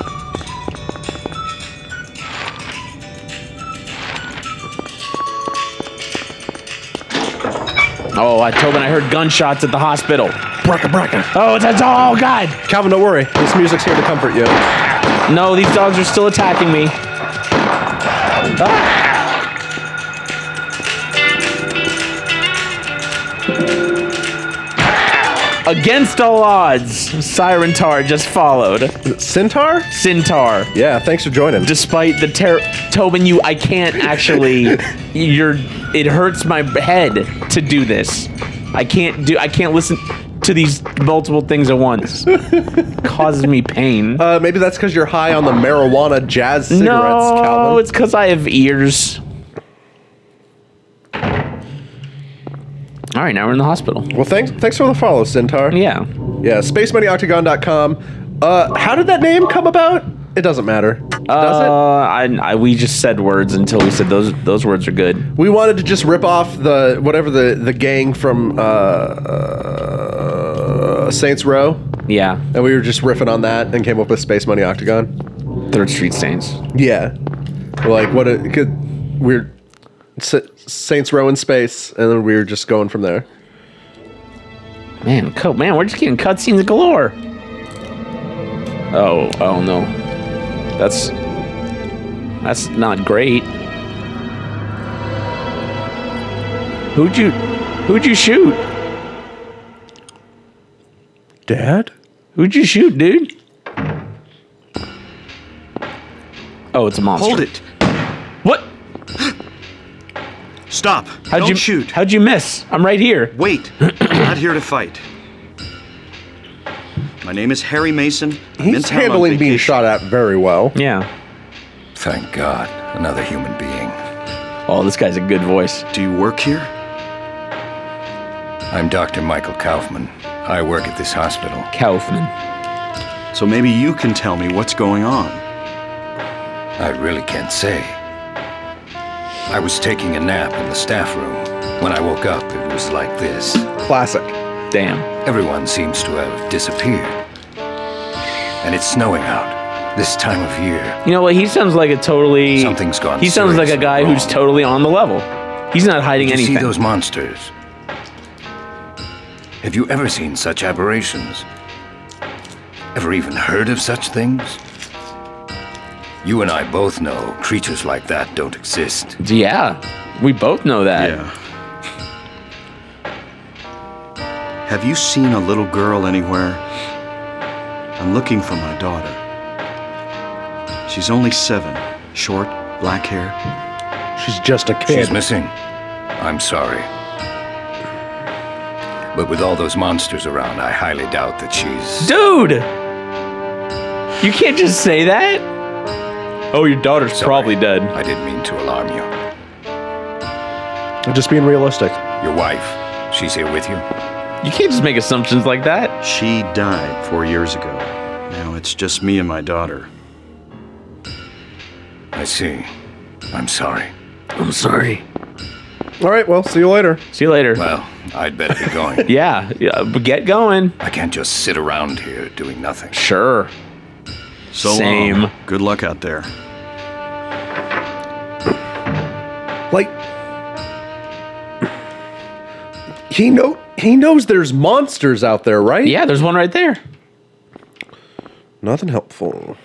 Oh, Tobin, I heard gunshots at the hospital. Bracka, bracka. Oh, God. Calvin, don't worry. This music's here to comfort you. No, these dogs are still attacking me. Ah. Against all odds, Sirentar just followed. Cintar? Cintar. Yeah, thanks for joining. Despite the Tobin, I can't actually. It hurts my head to do this. I can't listen to these multiple things at once. It causes me pain. Maybe that's because you're high on the marijuana jazz cigarettes, no, Calvin. it's because I have ears. All right, now we're in the hospital. Well, thanks for the follow, Cintar. Yeah. Yeah, SpaceMoneyOctagon.com. How did that name come about? It doesn't matter. Does it? We just said words until we said those words are good. We wanted to just rip off the gang from Saints Row. Yeah. And we were just riffing on that and came up with Space Money Octagon. 3rd Street Saints. Yeah. Like, we're Saints Row in space, and then we were just going from there. Man, we're just getting cutscenes galore. Oh no. That's not great. Who'd you shoot? Dad? Who'd you shoot, dude? Oh, it's a monster. Hold it. What? Stop. Don't shoot. How'd you miss? I'm right here. Wait. I'm not here to fight. My name is Harry Mason. I'm in He's town on handling being vacation. shot at very well. Yeah. Thank God, another human being. Oh, this guy's a good voice. Do you work here? I'm Dr. Michael Kaufman. I work at this hospital. Kaufman. So maybe you can tell me what's going on. I really can't say. I was taking a nap in the staff room. When I woke up, it was like this. Classic. Damn. Everyone seems to have disappeared. And it's snowing out. This time of year. You know what? He sounds like a totally... Something's gone He sounds like a seriously guy wrong. who's totally on the level. He's not hiding Did you anything. see those monsters? Have you ever seen such aberrations? Ever even heard of such things? You and I both know creatures like that don't exist. Yeah. We both know that. Yeah. Have you seen a little girl anywhere? I'm looking for my daughter. She's only 7. Short, black hair. She's just a kid. She's missing. I'm sorry. But with all those monsters around, I highly doubt that she's... Dude! You can't just say that. Oh, your daughter's Sorry. probably dead. I didn't mean to alarm you. Just being realistic. Your wife, she's here with you? You can't just make assumptions like that. She died 4 years ago. Now it's just me and my daughter. I see. I'm sorry. I'm sorry. All right, well, see you later. See you later. Well, I'd better be going. Yeah, but get going. I can't just sit around here doing nothing. Sure. So Same. long. Good luck out there. Like, he knows there's monsters out there, right? Yeah, there's one right there. Nothing helpful.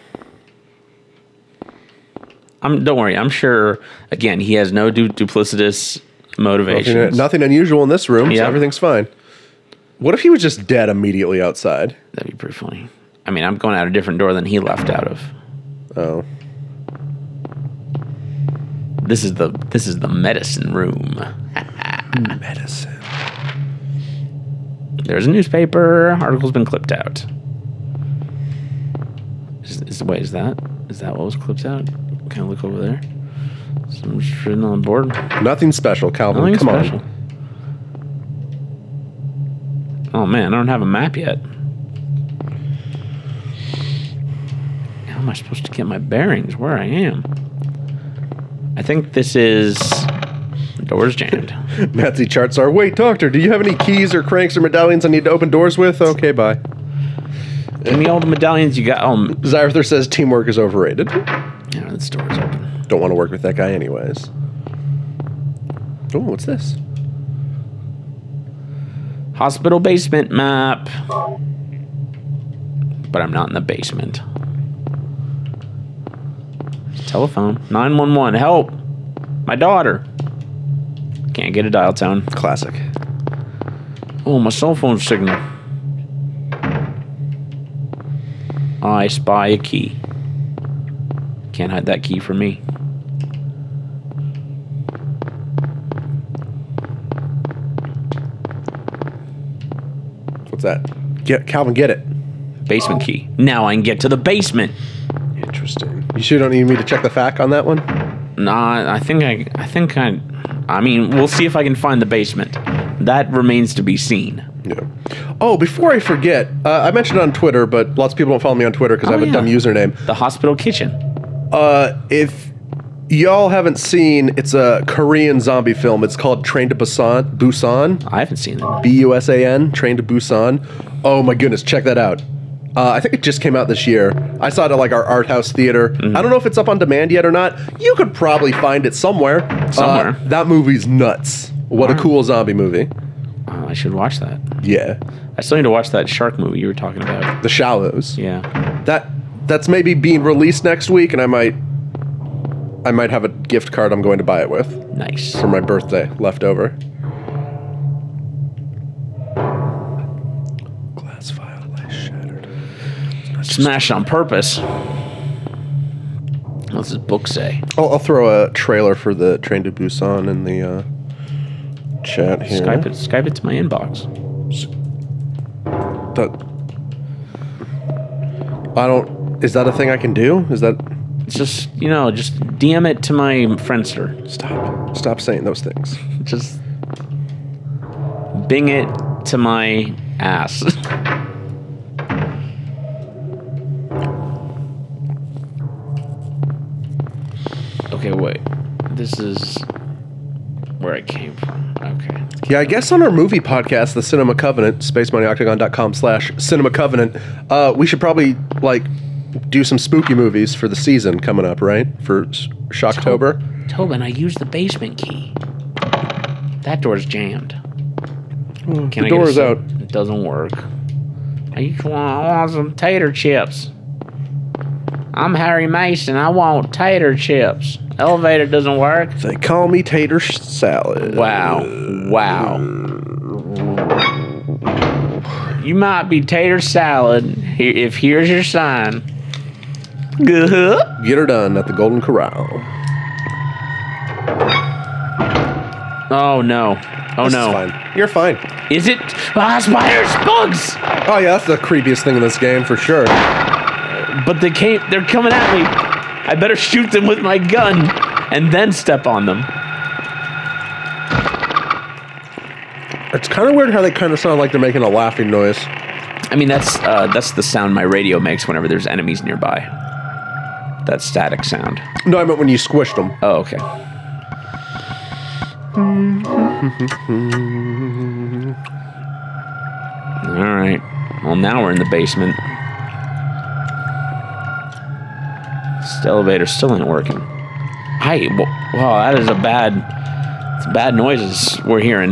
Don't worry. I'm sure. Again, he has no duplicitous motivations. Nothing unusual in this room, so Yep. everything's fine. What if he was just dead immediately outside? That'd be pretty funny. I mean, I'm going out a different door than he left out of. Oh. This is the medicine room. Medicine. There's a newspaper. Article's been clipped out. Wait, is that what was clipped out? Can I look over there? Some just written on the board. Nothing special, Calvin. Nothing Come special. on. Oh man, I don't have a map yet. How am I supposed to get my bearings where I am? I think this is... The door's jammed. Matsy charts are, wait, doctor, do you have any keys or cranks or medallions I need to open doors with? Okay, bye. Give me all the medallions you got. Oh, Zyrther says teamwork is overrated. yeah, this door's open. Don't want to work with that guy anyways. Oh, what's this? Hospital basement map. But I'm not in the basement. Telephone. 911. Help. My daughter. Can't get a dial tone. Classic. Oh, my cell phone signal. I spy a key. Can't hide that key from me. What's that? Calvin, get it. Basement key. Now I can get to the basement. Interesting. You sure don't need me to check the FAQ on that one? Nah, I mean, we'll see if I can find the basement. That remains to be seen. Yeah. Oh, before I forget, I mentioned it on Twitter, but lots of people don't follow me on Twitter because I have a dumb username. The hospital kitchen. If y'all haven't seen, it's a Korean zombie film. It's called Train to Busan. I haven't seen it. Busan, Train to Busan. Oh my goodness, check that out. I think it just came out this year. I saw it at like our art house theater. I don't know if it's up on demand yet or not. You could probably find it somewhere. That movie's nuts. What a cool zombie movie. I should watch that. Yeah. I still need to watch that shark movie you were talking about. The Shallows. Yeah. That's maybe being released next week, and I might have a gift card I'm going to buy it with. Nice. For my birthday, left over. Glass vial lies shattered. Smashed on purpose. What's his book say? I'll throw a trailer for the Train to Busan in the chat here. Skype it to my inbox. Is that a thing I can do? Is that... It's just, just DM it to my Friendster. Stop saying those things. Just bing it to my ass. Okay, wait. This is where I came from. Okay. Yeah, I guess on our movie podcast, The Cinema Covenant, spacemoneyoctagon.com/Cinema Covenant, we should probably, do some spooky movies for the season coming up, right? For Shocktober. Tobin, I used the basement key. That door's jammed. The door's out. It doesn't work. I want some tater chips. I'm Harry Mason. I want tater chips. Elevator doesn't work. They call me Tater Salad. Wow. You might be Tater Salad if here's your sign. Get her done at the Golden Corral. Oh no. This is fine. You're fine. Is it? Spiders! Bugs! Oh yeah, that's the creepiest thing in this game for sure. But they're coming at me. I better shoot them with my gun and then step on them. It's kind of weird how they kind of sound like they're making a laughing noise. I mean, that's the sound my radio makes whenever there's enemies nearby. That static sound. No, I meant when you squished them. Oh, okay. All right. Well, now we're in the basement. This elevator still ain't working. Wow, that is bad noises we're hearing.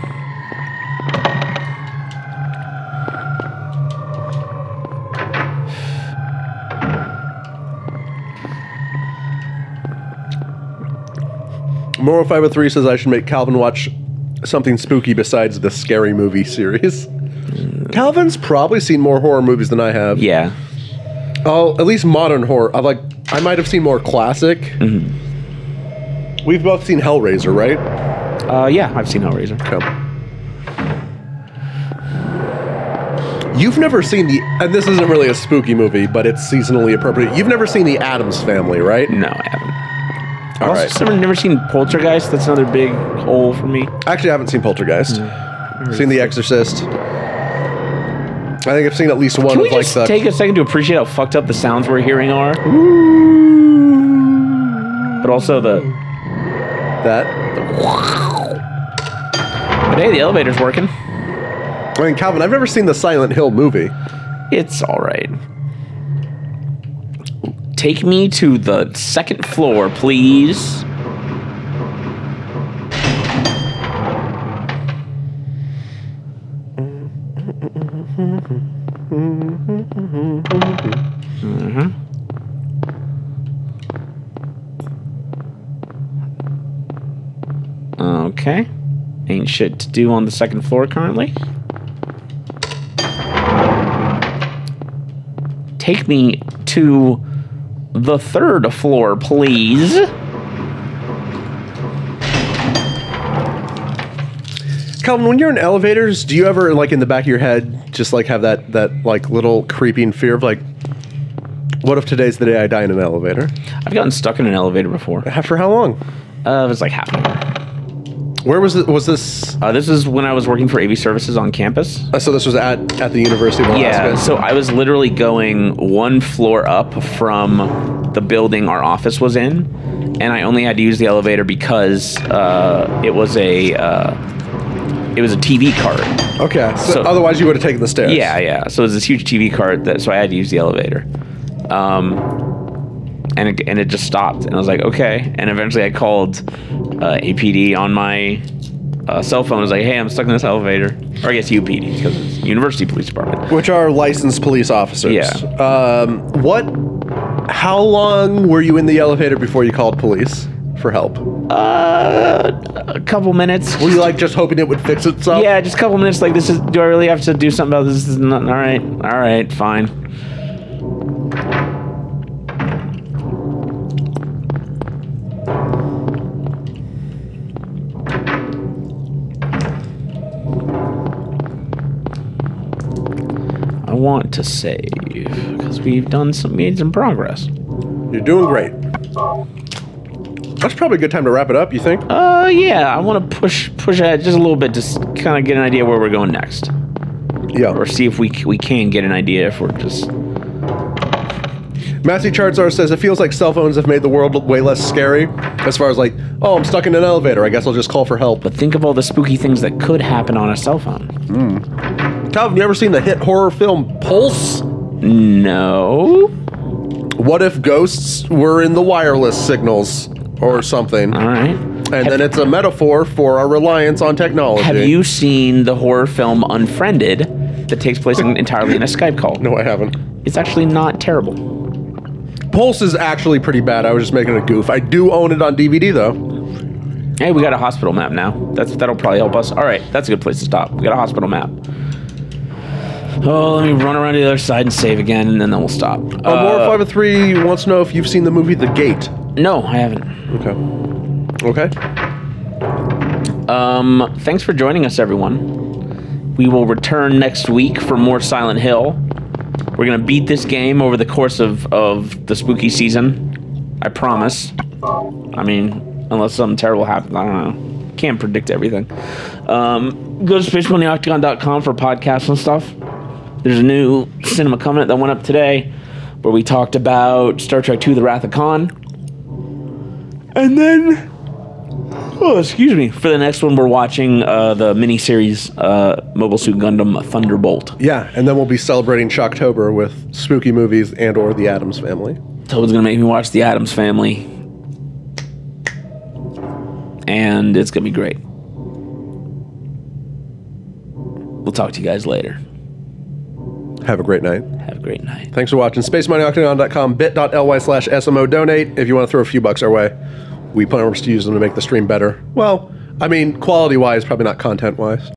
Moro503 says I should make Calvin watch something spooky besides the Scary Movie series. Calvin's probably seen more horror movies than I have. Yeah. Oh, at least modern horror. I might have seen more classic. Mm-hmm. We've both seen Hellraiser, right? Yeah, I've seen Hellraiser. Okay. You've never seen and this isn't really a spooky movie, but it's seasonally appropriate. You've never seen The Addams Family, right? No, I haven't. All right. I've never seen Poltergeist. That's another big hole for me. Actually, I haven't seen Poltergeist. Seen The Exorcist. I think I've seen at least one Can we of like just the. take a second to appreciate how fucked up the sounds we're hearing are? But also that. But hey, the elevator's working. I mean, Calvin, I've never seen the Silent Hill movie. It's all right. Take me to the second floor, please. Okay. Ain't shit to do on the second floor currently. Take me to the third floor, please. Calvin, when you're in elevators, do you ever, like, in the back of your head, just, like, have that like, little creeping fear of, like, what if today's the day I die in an elevator? I've gotten stuck in an elevator before. For how long? It was like half an hour. Where was it? Was this? This is when I was working for AV Services on campus. So this was at the University of Alaska? Yeah, so I was literally going one floor up from the building our office was in, and I only had to use the elevator because it was a it was a TV cart. Okay. So So- otherwise, you would have taken the stairs. Yeah. So it was this huge TV cart so I had to use the elevator. And it just stopped, and I was like, okay. And eventually, I called APD on my cell phone. I was like, hey, I'm stuck in this elevator, or I guess UPD because it's University Police Department. Which are licensed police officers. Yeah. How long were you in the elevator before you called police for help? A couple minutes. Were you like just hoping it would fix itself? Yeah, just a couple minutes. Like, do I really have to do something about this? This is not all right, fine. I want to save because we've made some progress. You're doing great. That's probably a good time to wrap it up, you think? Yeah, I want to push ahead just a little bit, just kind of get an idea where we're going next, Yeah. or see if we can get an idea if we're just. Matthew Chartzar says it feels like cell phones have made the world way less scary. As far as like, oh, I'm stuck in an elevator. I guess I'll just call for help. But think of all the spooky things that could happen on a cell phone. Calvin, you ever seen the hit horror film Pulse? No. What if ghosts were in the wireless signals or something? All right. And then it's a metaphor for our reliance on technology. Have you seen the horror film Unfriended that takes place entirely in a Skype call? No, I haven't. It's actually not terrible. Pulse is actually pretty bad. I was just making a goof. I do own it on DVD though. Hey, we got a hospital map now. That'll probably help us. All right, that's a good place to stop. We got a hospital map. Oh, let me run around to the other side and save again, and then we'll stop. More503 wants to know if you've seen the movie The Gate. No, I haven't. Okay. Thanks for joining us, everyone. We will return next week for more Silent Hill. We're gonna beat this game over the course of the spooky season. I promise. I mean, unless something terrible happens, I don't know. Can't predict everything. Go to spacemoneyoctagon.com for podcasts and stuff. There's a new Cinema Covenant that went up today where we talked about Star Trek II: The Wrath of Khan. And then, for the next one, we're watching the miniseries Mobile Suit Gundam Thunderbolt. Yeah, and then we'll be celebrating Shocktober with spooky movies and or The Addams Family. Toad's gonna make me watch The Addams Family. And it's gonna be great. We'll talk to you guys later. Have a great night. Have a great night. Thanks for watching. SpaceMoneyOctagon.com, bit.ly/SMO donate if you want to throw a few bucks our way. We plan to use them to make the stream better. Well, I mean, quality-wise, probably not content-wise.